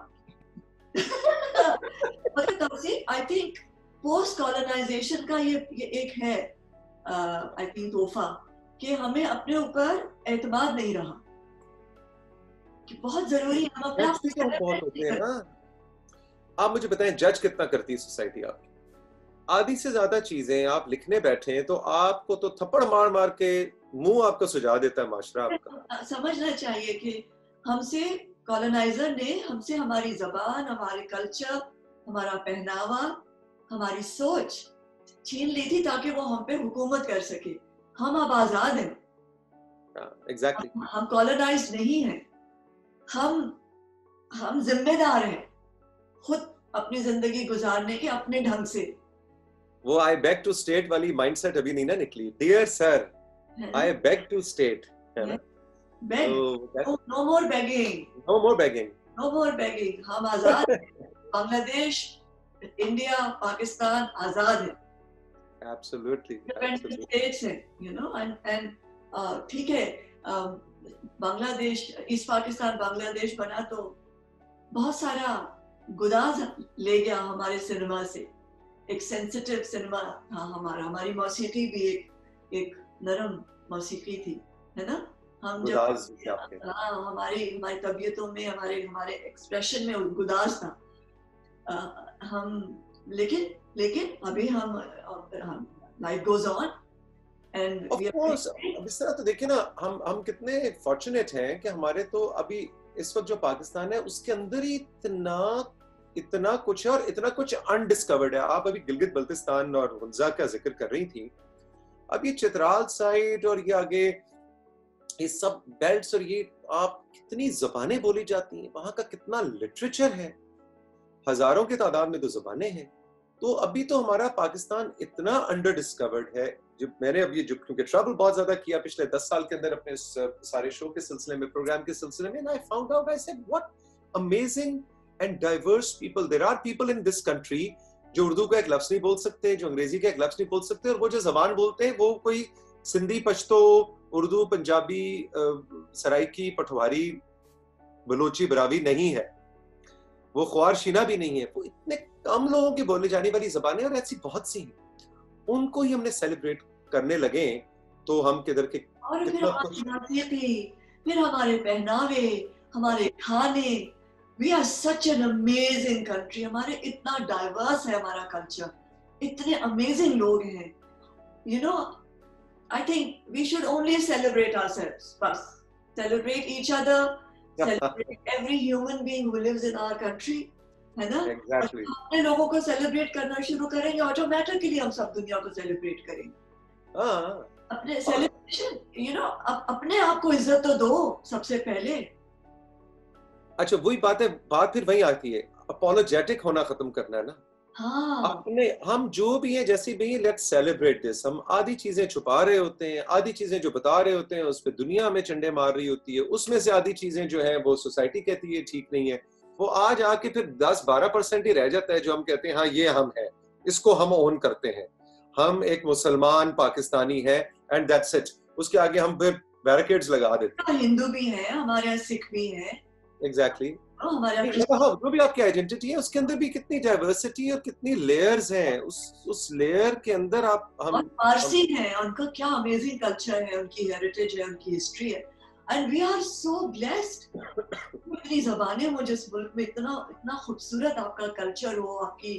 आई थिंक पोस्ट कॉलोनाइजेशन का ये एक है, आई थिंक तोहफा, कि हमें अपने ऊपर एतमाद नहीं रहा, कि बहुत जरूरी है हम अपने आप जज भी तो बहुत होते हैं ना। आप मुझे बताएं, जज कितना करती है सोसाइटी आपकी? आधी से ज्यादा चीजें आप लिखने बैठे हैं तो आपको तो थप्पड़ मार मार के मुंह आपका सुझा देता है माशरा आपका। समझना चाहिए कि हमसे कॉलोनाइजर ने हमसे हमारी जबान, हमारे कल्चर, हमारा पहनावा, हमारी सोच छीन ली थी ताकि वो हम पे हुकूमत कर सके। हम अब आजाद हैं। एग्जैक्टली। हम कॉलोनाइज्ड नहीं हैं। हम जिम्मेदार हैं खुद अपनी जिंदगी गुजारने के अपने ढंग से। वो आई बेग टू स्टेट वाली माइंडसेट अभी नहीं ना निकली। Dear sir, I beg to state, है ना? No more begging, no more begging, no more begging. हम आजाद हैं। बांग्लादेश, इंडिया, पाकिस्तान आजाद है। Absolutely, Independent states हैं, and ठीक है, बांग्लादेश, ईस्ट पाकिस्तान बांग्लादेश बना तो बहुत सारा गुदाज ले गया हमारे सिनेमा से। एक सेंसिटिव सिनेमा था हमारा, हमारी मौसीकी भी एक नरम मौसीकी थी, है ना? हम जब हमारी तबीयतों में, हमारे एक्सप्रेशन में गुदाज था। हम लेकिन अभी हम life goes on and of course. अब इस तरह तो देखिए ना, हम कितने फॉर्चुनेट हैं कि हमारे तो अभी इस वक्त जो पाकिस्तान है उसके अंदर ही इतना कुछ है और इतना कुछ अनडिस्कवर्ड है। आप अभी गिलगित बल्तिस्तान और हुंजा का जिक्र कर रही थी, अब ये चित्राल साइड और ये आगे ये सब बेल्ट्स, और ये आप कितनी जबानें बोली जाती हैं, वहां का कितना लिटरेचर है, हजारों की तादाद में तो जबानें हैं। तो अभी तो हमारा पाकिस्तान इतना अंडर डिस्कवर्ड है। जब मैंने अब ये जो क्योंकि ट्रैवल बहुत ज्यादा किया पिछले 10 साल के अंदर अपने सारे शो के सिलसिले में, प्रोग्राम के सिलसिले में, I found out, I said what amazing and diverse people there are people in this country जो उर्दू का एक लफ्ज नहीं बोल सकते, जो अंग्रेजी का एक लफ्ज नहीं बोल सकते, और वो जो जबान बोलते हैं वो कोई सिंधी, पश्तो, उर्दू, पंजाबी, सराइकी, पठवारी, बलोची, बरावी नहीं है, वो ख्वार शीना भी नहीं है। वो इतने कम लोगों की बोले जाने वाली जबानें और ऐसी बहुत सी हैं, उनको ही हमने सेलिब्रेट करने लगे तो हम किधर के। और फिर हमारे पहनावे, हमारे खाने, we are such an amazing country. हमारे इतना डाइवर्स है हमारा कल्चर, इतने अमेजिंग लोग हैं। I think we should only celebrate ourselves, बस celebrate each other, celebrate every human being who lives in our country, है ना? Exactly. अपने लोगों को सेलिब्रेट करना शुरू करेंगे, ऑटोमेटिकली हम सब दुनिया को सेलिब्रेट करेंगे। अपने सेलिब्रेशन, अपने आप को इज्जत तो दो सबसे पहले। अच्छा, वही बात फिर वही आती है, अपोलोजेटिक होना खत्म करना है ना। हाँ, अपने हम जो भी हैं, जैसी भी, लेट्स सेलिब्रेट दिस। हम आधी चीजें छुपा रहे होते हैं, आधी चीजें जो बता रहे होते हैं उस पे दुनिया में चंडे मार रही होती है, उसमें से आधी चीजें जो है वो सोसाइटी कहती है ठीक नहीं है, वो आज आके फिर 10-12% ही रह जाता है जो हम कहते हैं हाँ ये हम हैं, इसको हम ओन करते हैं, हम एक मुसलमान पाकिस्तानी है, एंड दैट्स इट। उसके आगे हम फिर बैरिकेड्स लगा देते हैं। हिंदू भी है, हमारे यहाँ सिख भी है। एग्जैक्टली। हमारा जो भी आपकी आइडेंटिटी है उसके अंदर भी कितनी डाइवर्सिटी और कितनी लेयर्स हैं। उस लेयर के अंदर हम पारसी हैं, उनका क्या अमेजिंग कल्चर है, उनकी हेरिटेज है, उनकी हिस्ट्री है, and we are so blessed. इतनी ज़बानें हो जिस मुल्क में, इतना खूबसूरत आपका कल्चर हो, आपकी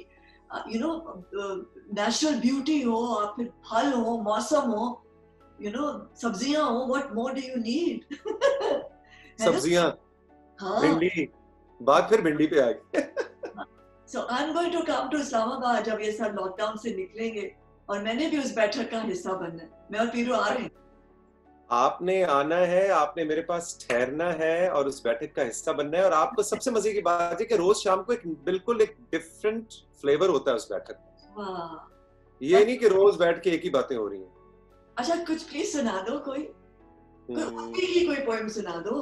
नेचुरल ब्यूटी हो, आप फिर फल हो, मौसम हो, सब्जियां हो, what more do you need? सब्जियां, भिंडी, बात फिर भिंडी पे आ गई। So I'm going to come to Islamabad जब ये सब लॉकडाउन से निकलेंगे, और मैंने भी उस बैठक का हिस्सा बनना है। मैं और पीरू आ रहे हैं। आपने आना है, आपने मेरे पास ठहरना है और उस बैठक का हिस्सा बनना है। और आपको सबसे मजे की बात है कि रोज शाम को बिल्कुल एक डिफरेंट फ्लेवर होता है उस बैठक में। ये नहीं कि रोज बैठ के एक ही बातें हो रही हैं। अच्छा कुछ प्लीज सुना दो, कोई उर्फी की कोई पोएम सुना दो।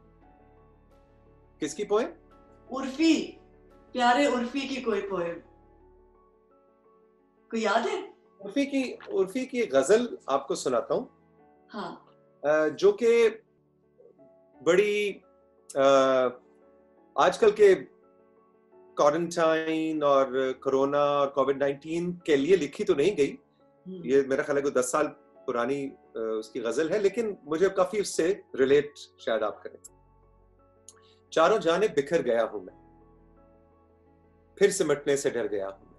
किसकी पोएम? उर्फी, प्यारे उर्फी की कोई पोएम कोई याद है? उर्फी की एक गजल आपको सुनाता हूँ। हाँ जो कि बड़ी आजकल के क्वारंटाइन और कोरोना और कोविड-19 के लिए लिखी तो नहीं गई। ये मेरा ख्याल है कोई 10 साल पुरानी उसकी गजल है, लेकिन मुझे काफी उससे रिलेट शायद आप करें। चारों जाने बिखर गया हूं मैं, फिर सिमटने से डर गया हूं मैं।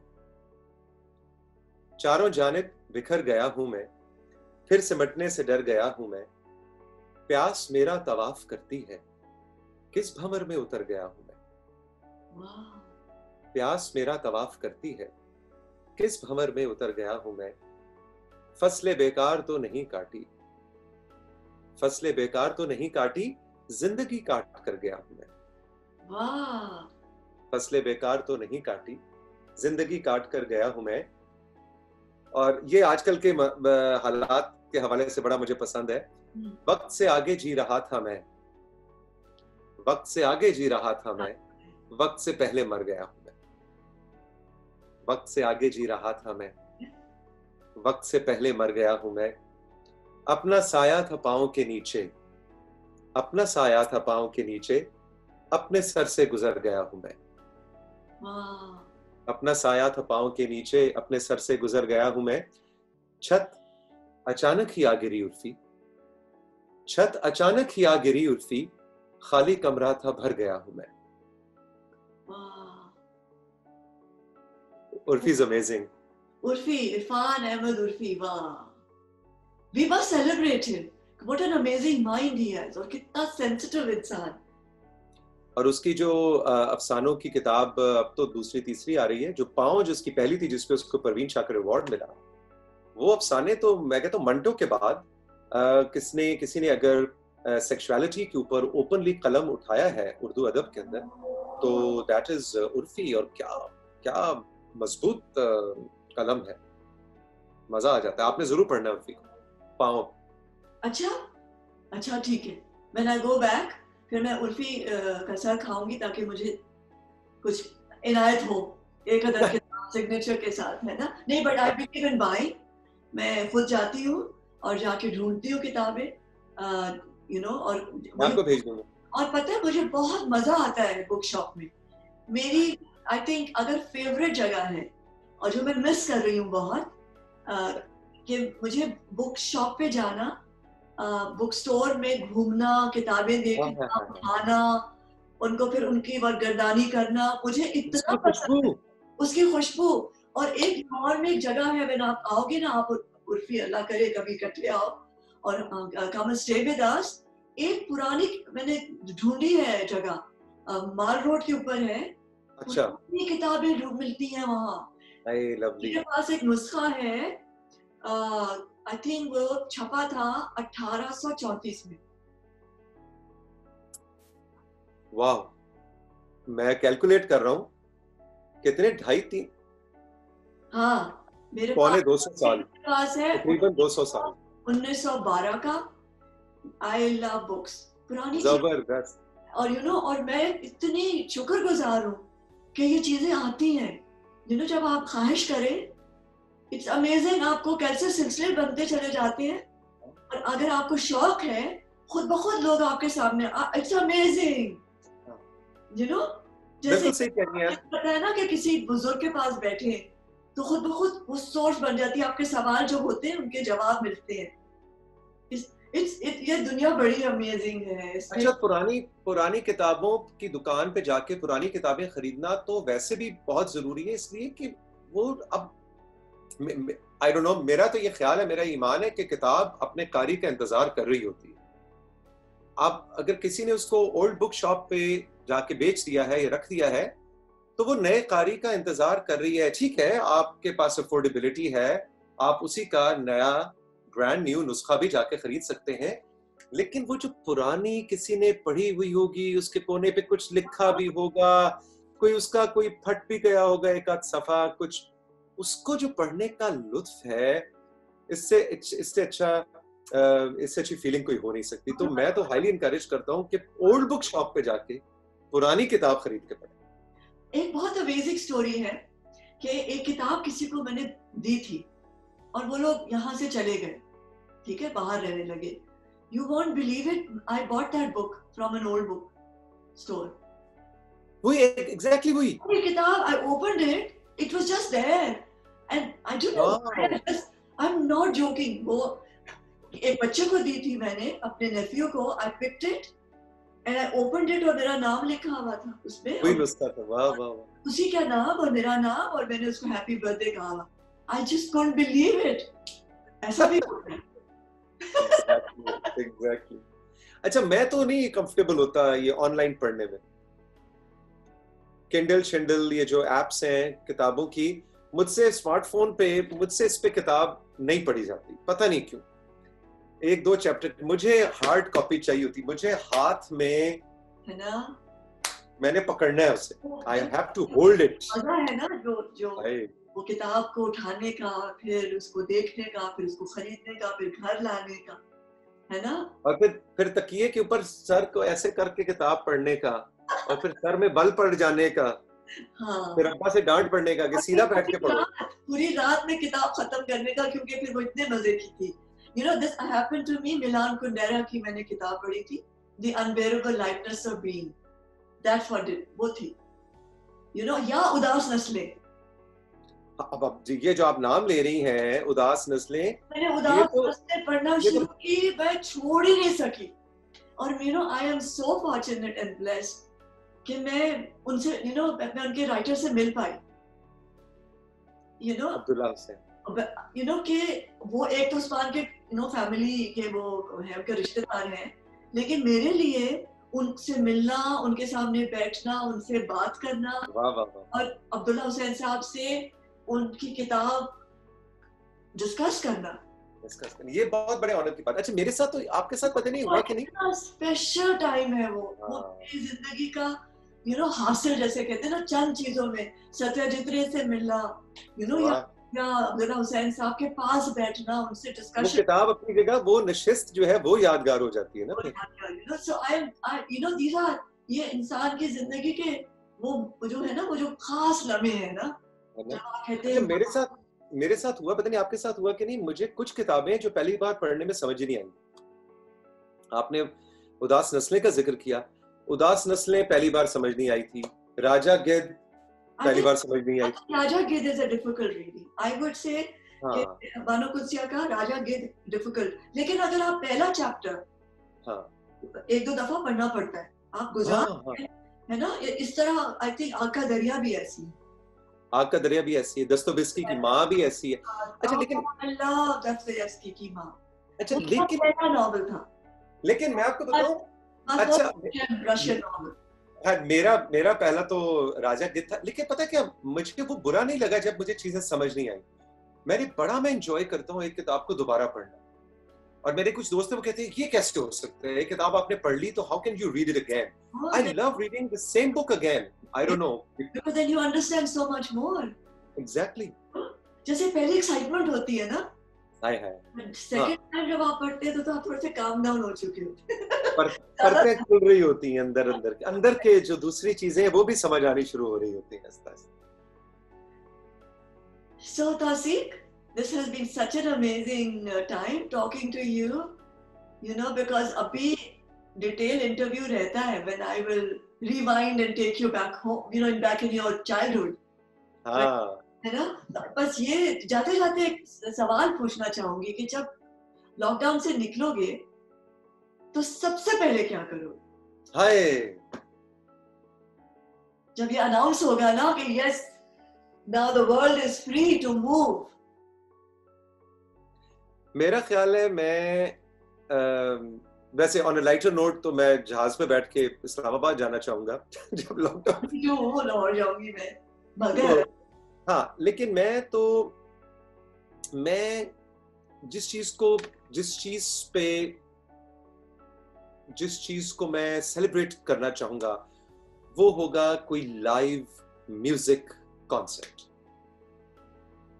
चारों जानिब बिखर गया हूं मैं, फिर सिमटने से डर गया हूं मैं। प्यास मेरा तवाफ करती है, किस भंवर में उतर गया हूं मैं। प्यास मेरा तवाफ करती है, किस भंवर में उतर गया हूं मैं। फसलें बेकार तो नहीं काटी, फसलें बेकार तो नहीं काटी, जिंदगी काट कर गया हूं मैं। फसलें बेकार तो नहीं काटी, जिंदगी काट कर गया हूं मैं। और ये आजकल के हालात के हवाले से बड़ा मुझे पसंद है। वक्त से आगे जी रहा था मैं, वक्त से आगे जी रहा था मैं, वक्त से पहले मर गया हूं मैं। वक्त से आगे जी रहा था मैं, वक्त से पहले मर गया हूं मैं। अपना साया था पांव के नीचे, अपना साया था पांव के नीचे, अपने सर से गुजर गया हूं मैं। अपना साया था पांव के नीचे, अपने सर से गुजर गया हूं मैं। छत अचानक ही आ गिरी उर्फी, छत अचानक ही आ गिरी उर्फी, खाली कमरा था भर गया हूं मैं। Urfi is amazing. Urfi, Irfan Ahmed Urfi, wow. We must celebrate him. What an amazing mind he has, और कितना sensitive इंसान। और उसकी जो अफसानों की किताब अब तो दूसरी तीसरी आ रही है, जो पाँव जिसकी पहली थी जिसपे उसको परवीन शाकर अवार्ड मिला, वो अफसाने तो मैं कहता हूँ मंटो के बाद किसी ने अगर सेक्सुअलिटी के ऊपर ओपनली कलम उठाया है उर्दू अदब के अंदर, तो दैट इज उर्फी। और क्या क्या मजबूत कलम है, मजा आ जाता है। आपने जरूर पढ़ना है उर्फी को। पाँव। अच्छा ठीक है, when I go back फिर मैं उर्फी का सर खाऊंगी ताकि मुझे कुछ इनायत हो एक अदद के साथ, सिग्नेचर के साथ, है ना? नहीं, but I believe in buying. मैं खुद जाती हूँ और जाके ढूंढती हूँ किताबें, और मैं आपको भेज दूंगा। और पता है मुझे बहुत मजा आता है बुक शॉप में। मेरी आई थिंक अगर फेवरेट जगह है और जो मैं मिस कर रही हूँ बहुत, कि मुझे बुक शॉप पे जाना, बुक स्टोर में घूमना, किताबें देखना, खाना, उनको फिर उनकी वरगर्दानी करना, मुझे इतना पसंद है। उसकी खुशबू। और एक लाहौर में एक जगह है, अगर आप आओगे ना, आप उर्फी अल्लाह करे कभी इकट्ठे आओ और कम स्टे विद अस। एक पुरानी मैंने ढूंढी है जगह, माल रोड के ऊपर है। अच्छा, किताबें मिलती हैं वहाँ। मेरे पास एक नुस्खा है, आई थिंक वो छपा था 1834 में। वाह, मैं कैलकुलेट कर रहा हूँ कितने 2.5-3, हाँ मेरे पौने 200 साल पास है, तकरीबन 200 साल, 1912 का। आई लव बुक्स, पुरानी जबरदस्त। और और मैं इतनी शुक्रगुजार हूँ कि ये चीजें आती हैं। जब आप ख्वाहिश करें, इट्स अमेजिंग आपको कैसे सिलसिले बनते चले जाते हैं। और अगर आपको शौक है, खुद ब खुद लोग आपके सामने, इट्स अमेजिंग। जैसे पता है ना कि किसी बुजुर्ग के पास बैठे तो खुद ब खुद वो सोर्स बन जाती है, आपके सवाल जो होते हैं उनके जवाब मिलते हैं। ये दुनिया बड़ी अमेजिंग है। अच्छा, पुरानी किताबों की दुकान पे जाके पुरानी किताबें खरीदना तो वैसे भी बहुत जरूरी है, इसलिए कि वो अब आई डोंट नो, मेरा तो ये ख्याल है, मेरा ईमान है कि किताब अपने कारी का इंतजार कर रही होती है। अब अगर किसी ने उसको ओल्ड बुक शॉप पे जाके बेच दिया है या रख दिया है, तो वो नए कारी का इंतजार कर रही है। ठीक है, आपके पास अफोर्डेबिलिटी है, आप उसी का नया ब्रांड न्यू नुस्खा भी जाके खरीद सकते हैं, लेकिन वो जो पुरानी किसी ने पढ़ी हुई होगी, उसके कोने पे कुछ लिखा भी होगा, कोई फट भी गया होगा एक आध सफा, कुछ उसको जो पढ़ने का लुत्फ है, इससे इससे अच्छा इससे अच्छी फीलिंग कोई हो नहीं सकती। तो मैं तो हाईली इनकरेज करता हूँ कि ओल्ड बुक शॉप पे जाके पुरानी किताब खरीद के पढ़ें। एक बहुत अमेजिंग स्टोरी है कि एक किताब किसी को मैंने दी थी और वो लोग यहाँ से चले गए, ठीक है, बाहर रहने लगे। You won't believe it, I bought that book from an old book store. वही एग्जैक्टली वही। ये किताब, I opened it, it was just there, and I don't know why, I'm not joking. वो एक बच्चे को दी थी मैंने, अपने नेफ्यू को। I picked it and I opened it और मेरा नाम लिखा हुआ था उसमें। वही नुस्खा था, वाह वाह वाह। उसी का नाम और मेरा नाम, और मैंने उसको हैप्पी बर्थडे कहा। I just couldn't believe it. ऐसा भी होता है। Exactly. अच्छा, मैं तो नहीं कंफर्टेबल होता ये ऑनलाइन पढ़ने में। किंडल शिंडल ये जो एप्स हैं किताबों की, मुझसे स्मार्टफोन पे, मुझसे इस पे किताब नहीं पढ़ी जाती, पता नहीं क्यों। एक दो चैप्टर मुझे हार्ड कॉपी चाहिए होती, मुझे हाथ में है ना, मैंने पकड़ना है उसे, I have to hold it. मजा है ना जो वो किताब को उठाने का, फिर उसको देखने का, फिर उसको खरीदने का, फिर घर लाने का, है ना। और फिर तकिए के ऊपर सर को ऐसे करके किताब पढ़ने का, और फिर सर में बल पड़ जाने का, हाँ, फिर अब्बा से डांट पड़ने का कि सीधा बैठ के पढ़ो। पूरी रात में किताब खत्म करने का, क्योंकि फिर वो इतने मजे की थी। You know, this happened to me. मिलान कुंडेरा की मैंने किताब पढ़ी थी, The Unbearable Lightness of Being. That's what it, वो थी, you know, या उदास नस्लें। अब ये जो आप नाम ले रही हैं, उदास नस्लें, मैंने उदास नस्लें पढ़ना शुरू की, मैं छोड़ ही नहीं सकी। और you know, I am so fortunate and blessed कि मैं उनसे, you know, मैं उनके राइटर से मिल पाई, you know, Abdullah Hussain, you know, कि वो एक तो उस्मान के, you know, फैमिली के वो है, उनके रिश्तेदार हैं, लेकिन मेरे लिए उनसे मिलना, उनके सामने बैठना, उनसे बात करना, वाह वाह वाह, और अब्दुल्ला हुसैन साहब से उनकी किताब डिस्कस करना, ये बहुत बड़े ऑनर की बात। अच्छा, मेरे साथ तो, आपके साथ पता नहीं हुआ कि नहीं, स्पेशल टाइम है वो मेरी जिंदगी का, you know, हासिल जैसे कहते हैं ना, चंद चीजों में सत्यजीत रे से मिलना, you know, या अब्दुल्ला हुसैन साहब के पास बैठना, उनसे डिस्कशन। वो किताब अपनी जगह, वो नशिस्त जो है वो यादगार हो जाती है ना। you know, so I you know, these are, ये इंसान की जिंदगी के वो जो है ना, वो जो खास लम्हे हैं ना, जब आप कहते हैं। मेरे साथ हुआ, पता नहीं आपके साथ हुआ कि नहीं, मुझे कुछ किताबें जो पहली बार पढ़ने में समझ ही नहीं आई। आपने उदास नस्लें का जिक्र किया, उदास नस्लें पहली बार समझ नहीं आई थी। राजा गिद्ध पहली बार समझ नहीं आई थी। Raja Gidh is a difficult reading, I would say कि बानो कुदसिया का राजा गिद्ध डिफिकल्ट, लेकिन अगर आप पहला चैप्टर एक दो दफा पढ़ना पड़ता है, आप गुजार है ना। इस तरह आई थिंक आग का दरिया भी ऐसी है, आग का दरिया भी ऐसी है, दस्तोयेवस्की की माँ भी ऐसी है। अच्छा, लेकिन दस्तोयेवस्की की माँ, अच्छा, लेकिन पहला नॉवेल था, लेकिन मैं आपको बताऊं, अच्छा रशियन नॉवेल, मेरा पहला तो राजा गिद्ध था। लेकिन पता क्या, मुझे वो बुरा नहीं लगा जब मुझे चीजें समझ नहीं आई। मैं एंजॉय करता हूँ एक किताब को दोबारा पढ़ना। और मेरे कुछ दोस्त हैं, वो कहते हैं ये कैसे हो सकता है, किताब आपने पढ़ ली तो how can you read it again. I love reading the same book again, I don't know, because then you understand so much more. Exactly, जैसे पहले एक्साइटमेंट होती है ना, हाय हाय, सेकंड टाइम जब आप पढ़ते हैं तो आप थोड़े से काम डाउन हो चुके होते हैं, परतें खुल रही होती हैं, अंदर के जो दूसरी चीजें हैं वो भी समझ आनी शुरू हो रही होती हैं आस्ते-आस्ते। So Tawseek, this has been such an amazing time talking to you, you know, because अभी detailed interview रहता है when I will rewind and take you back home, you know, back in your childhood. हाँ, है ना। बस ये जाते जाते एक सवाल पूछना चाहूंगी कि जब लॉकडाउन से निकलोगे तो सबसे पहले क्या करोगे? हाय, जब ये अनाउंस होगा ना कि yes, now the world is free to move. मेरा ख्याल है मैं वैसे ऑन अ लाइटर नोट तो मैं जहाज पे बैठ के इस्लामाबाद जाना चाहूंगा जब लॉकडाउन। क्यों लाहौर जाऊंगी मैं, मगर हाँ, लेकिन मैं जिस चीज को मैं सेलिब्रेट करना चाहूंगा वो होगा कोई live music concert.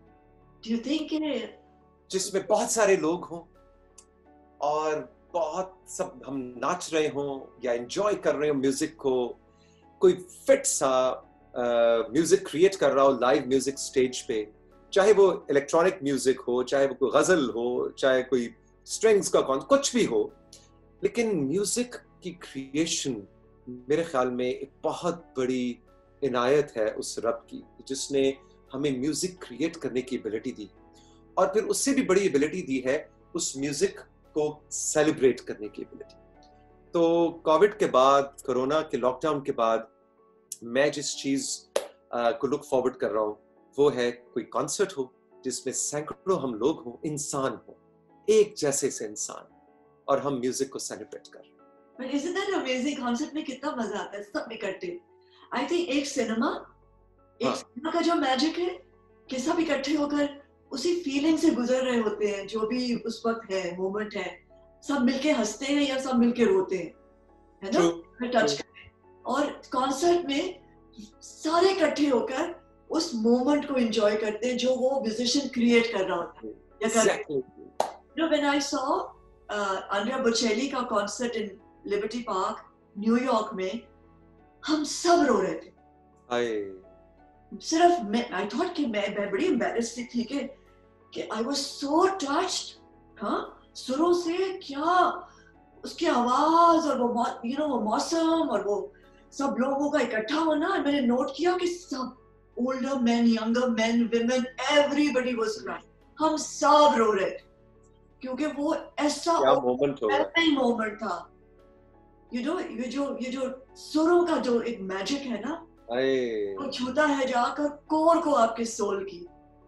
Do you think जिसमें बहुत सारे लोग हों और बहुत सब हम नाच रहे हों या एंजॉय कर रहे हो म्यूजिक को, कोई फिट सा म्यूजिक क्रिएट कर रहा हो लाइव म्यूजिक स्टेज पे, चाहे वो इलेक्ट्रॉनिक म्यूजिक हो, चाहे वो कोई गजल हो, चाहे कोई स्ट्रिंग्स का कुछ भी हो, लेकिन म्यूजिक की क्रिएशन मेरे ख्याल में एक बहुत बड़ी इनायत है उस रब की, जिसने हमें म्यूजिक क्रिएट करने की एबिलिटी दी, और फिर उससे भी बड़ी एबिलिटी दी है उस म्यूजिक को सेलिब्रेट करने की एबिलिटी। तो कोविड के बाद, कोरोना के लॉकडाउन के बाद, मैं जिस चीज को लुक फॉरवर्ड कर रहा हूँ वो है कोई कॉन्सर्ट हो जिसमें सैकड़ों हम लोग हों, इंसान हो, एक जैसे से इंसान, और हम म्यूजिक को सेलिब्रेट कर रहे हैं। But isn't that amazing? Concert में कितना मजा आता है सब इकट्ठे। I think एक सिनेमा का जो मैजिक है कि सब इकट्ठे होकर उसी फीलिंग से गुजर रहे होते हैं, जो भी उस वक्त है, मोमेंट है, सब मिलके हंसते हैं या सब मिलके रोते हैं, है ना? टच करते। और कॉन्सर्ट में सारे इकट्ठे होकर उस मोमेंट को एंजॉय करते हैं जो वो म्यूजिशियन क्रिएट कर रहा होता है या कर रहे हैं। You know, when I saw Andrea Bocelli का concert in liberty park New York में, हम सब रो रहे थे। सिर्फ मैं, आई थॉट कि मैं बड़ी एम्बैरेस्ड थी कि आई वाज सो टच्ड। हाँ, सुरों से क्या उसकी आवाज और वो वो मौसम और वो सब लोगों का इकट्ठा होना। मैंने नोट किया कि सब older man, younger man, women, everybody was crying. हम सब रो रहे थे क्योंकि वो ऐसा मोमेंट था। ये जो सुरों का जो एक मैजिक है ना, वो छूता है जाकर कोर को आपके सोल की।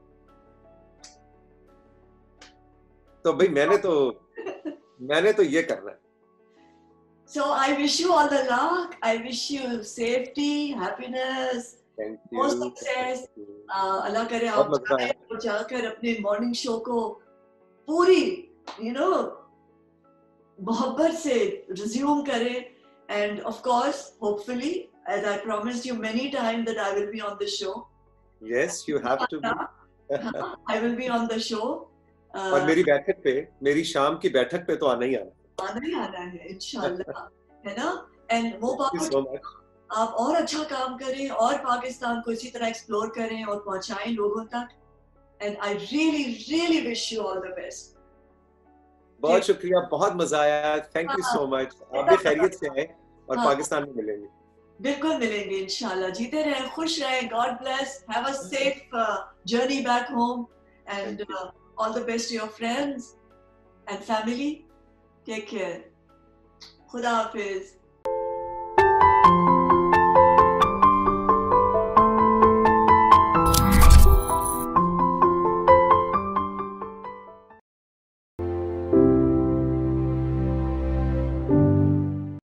तो भाई मैंने तो ये करना है। So I wish you all the luck. I wish you safety, happiness, more success. अल्लाह करे आप जाकर अपने मॉर्निंग शो को पूरी मोहब्बत से रिज्यूम करें, and of course, hopefully, as I promised you many times that I will be on the show. Yes, you have to be. I will be on the show. और मेरी बैठक पे, मेरी शाम की बैठक पे तो आना ही आना है इंशाल्लाह, है ना? And वो बात आप और अच्छा काम करें और पाकिस्तान को इसी तरह एक्सप्लोर करें और पहुंचाएं लोगों तक। And I really wish you all the best. बहुत शुक्रिया, बहुत मजा आया। Thank you so much. आप भी खैरियत से आए और पाकिस्तान में मिलेंगे। बिल्कुल मिलेंगे इंशाल्लाह। जीते रहें, खुश रहें। God bless. Have a safe journey back home, and all the best to your friends and family. Take care. Khuda Hafiz.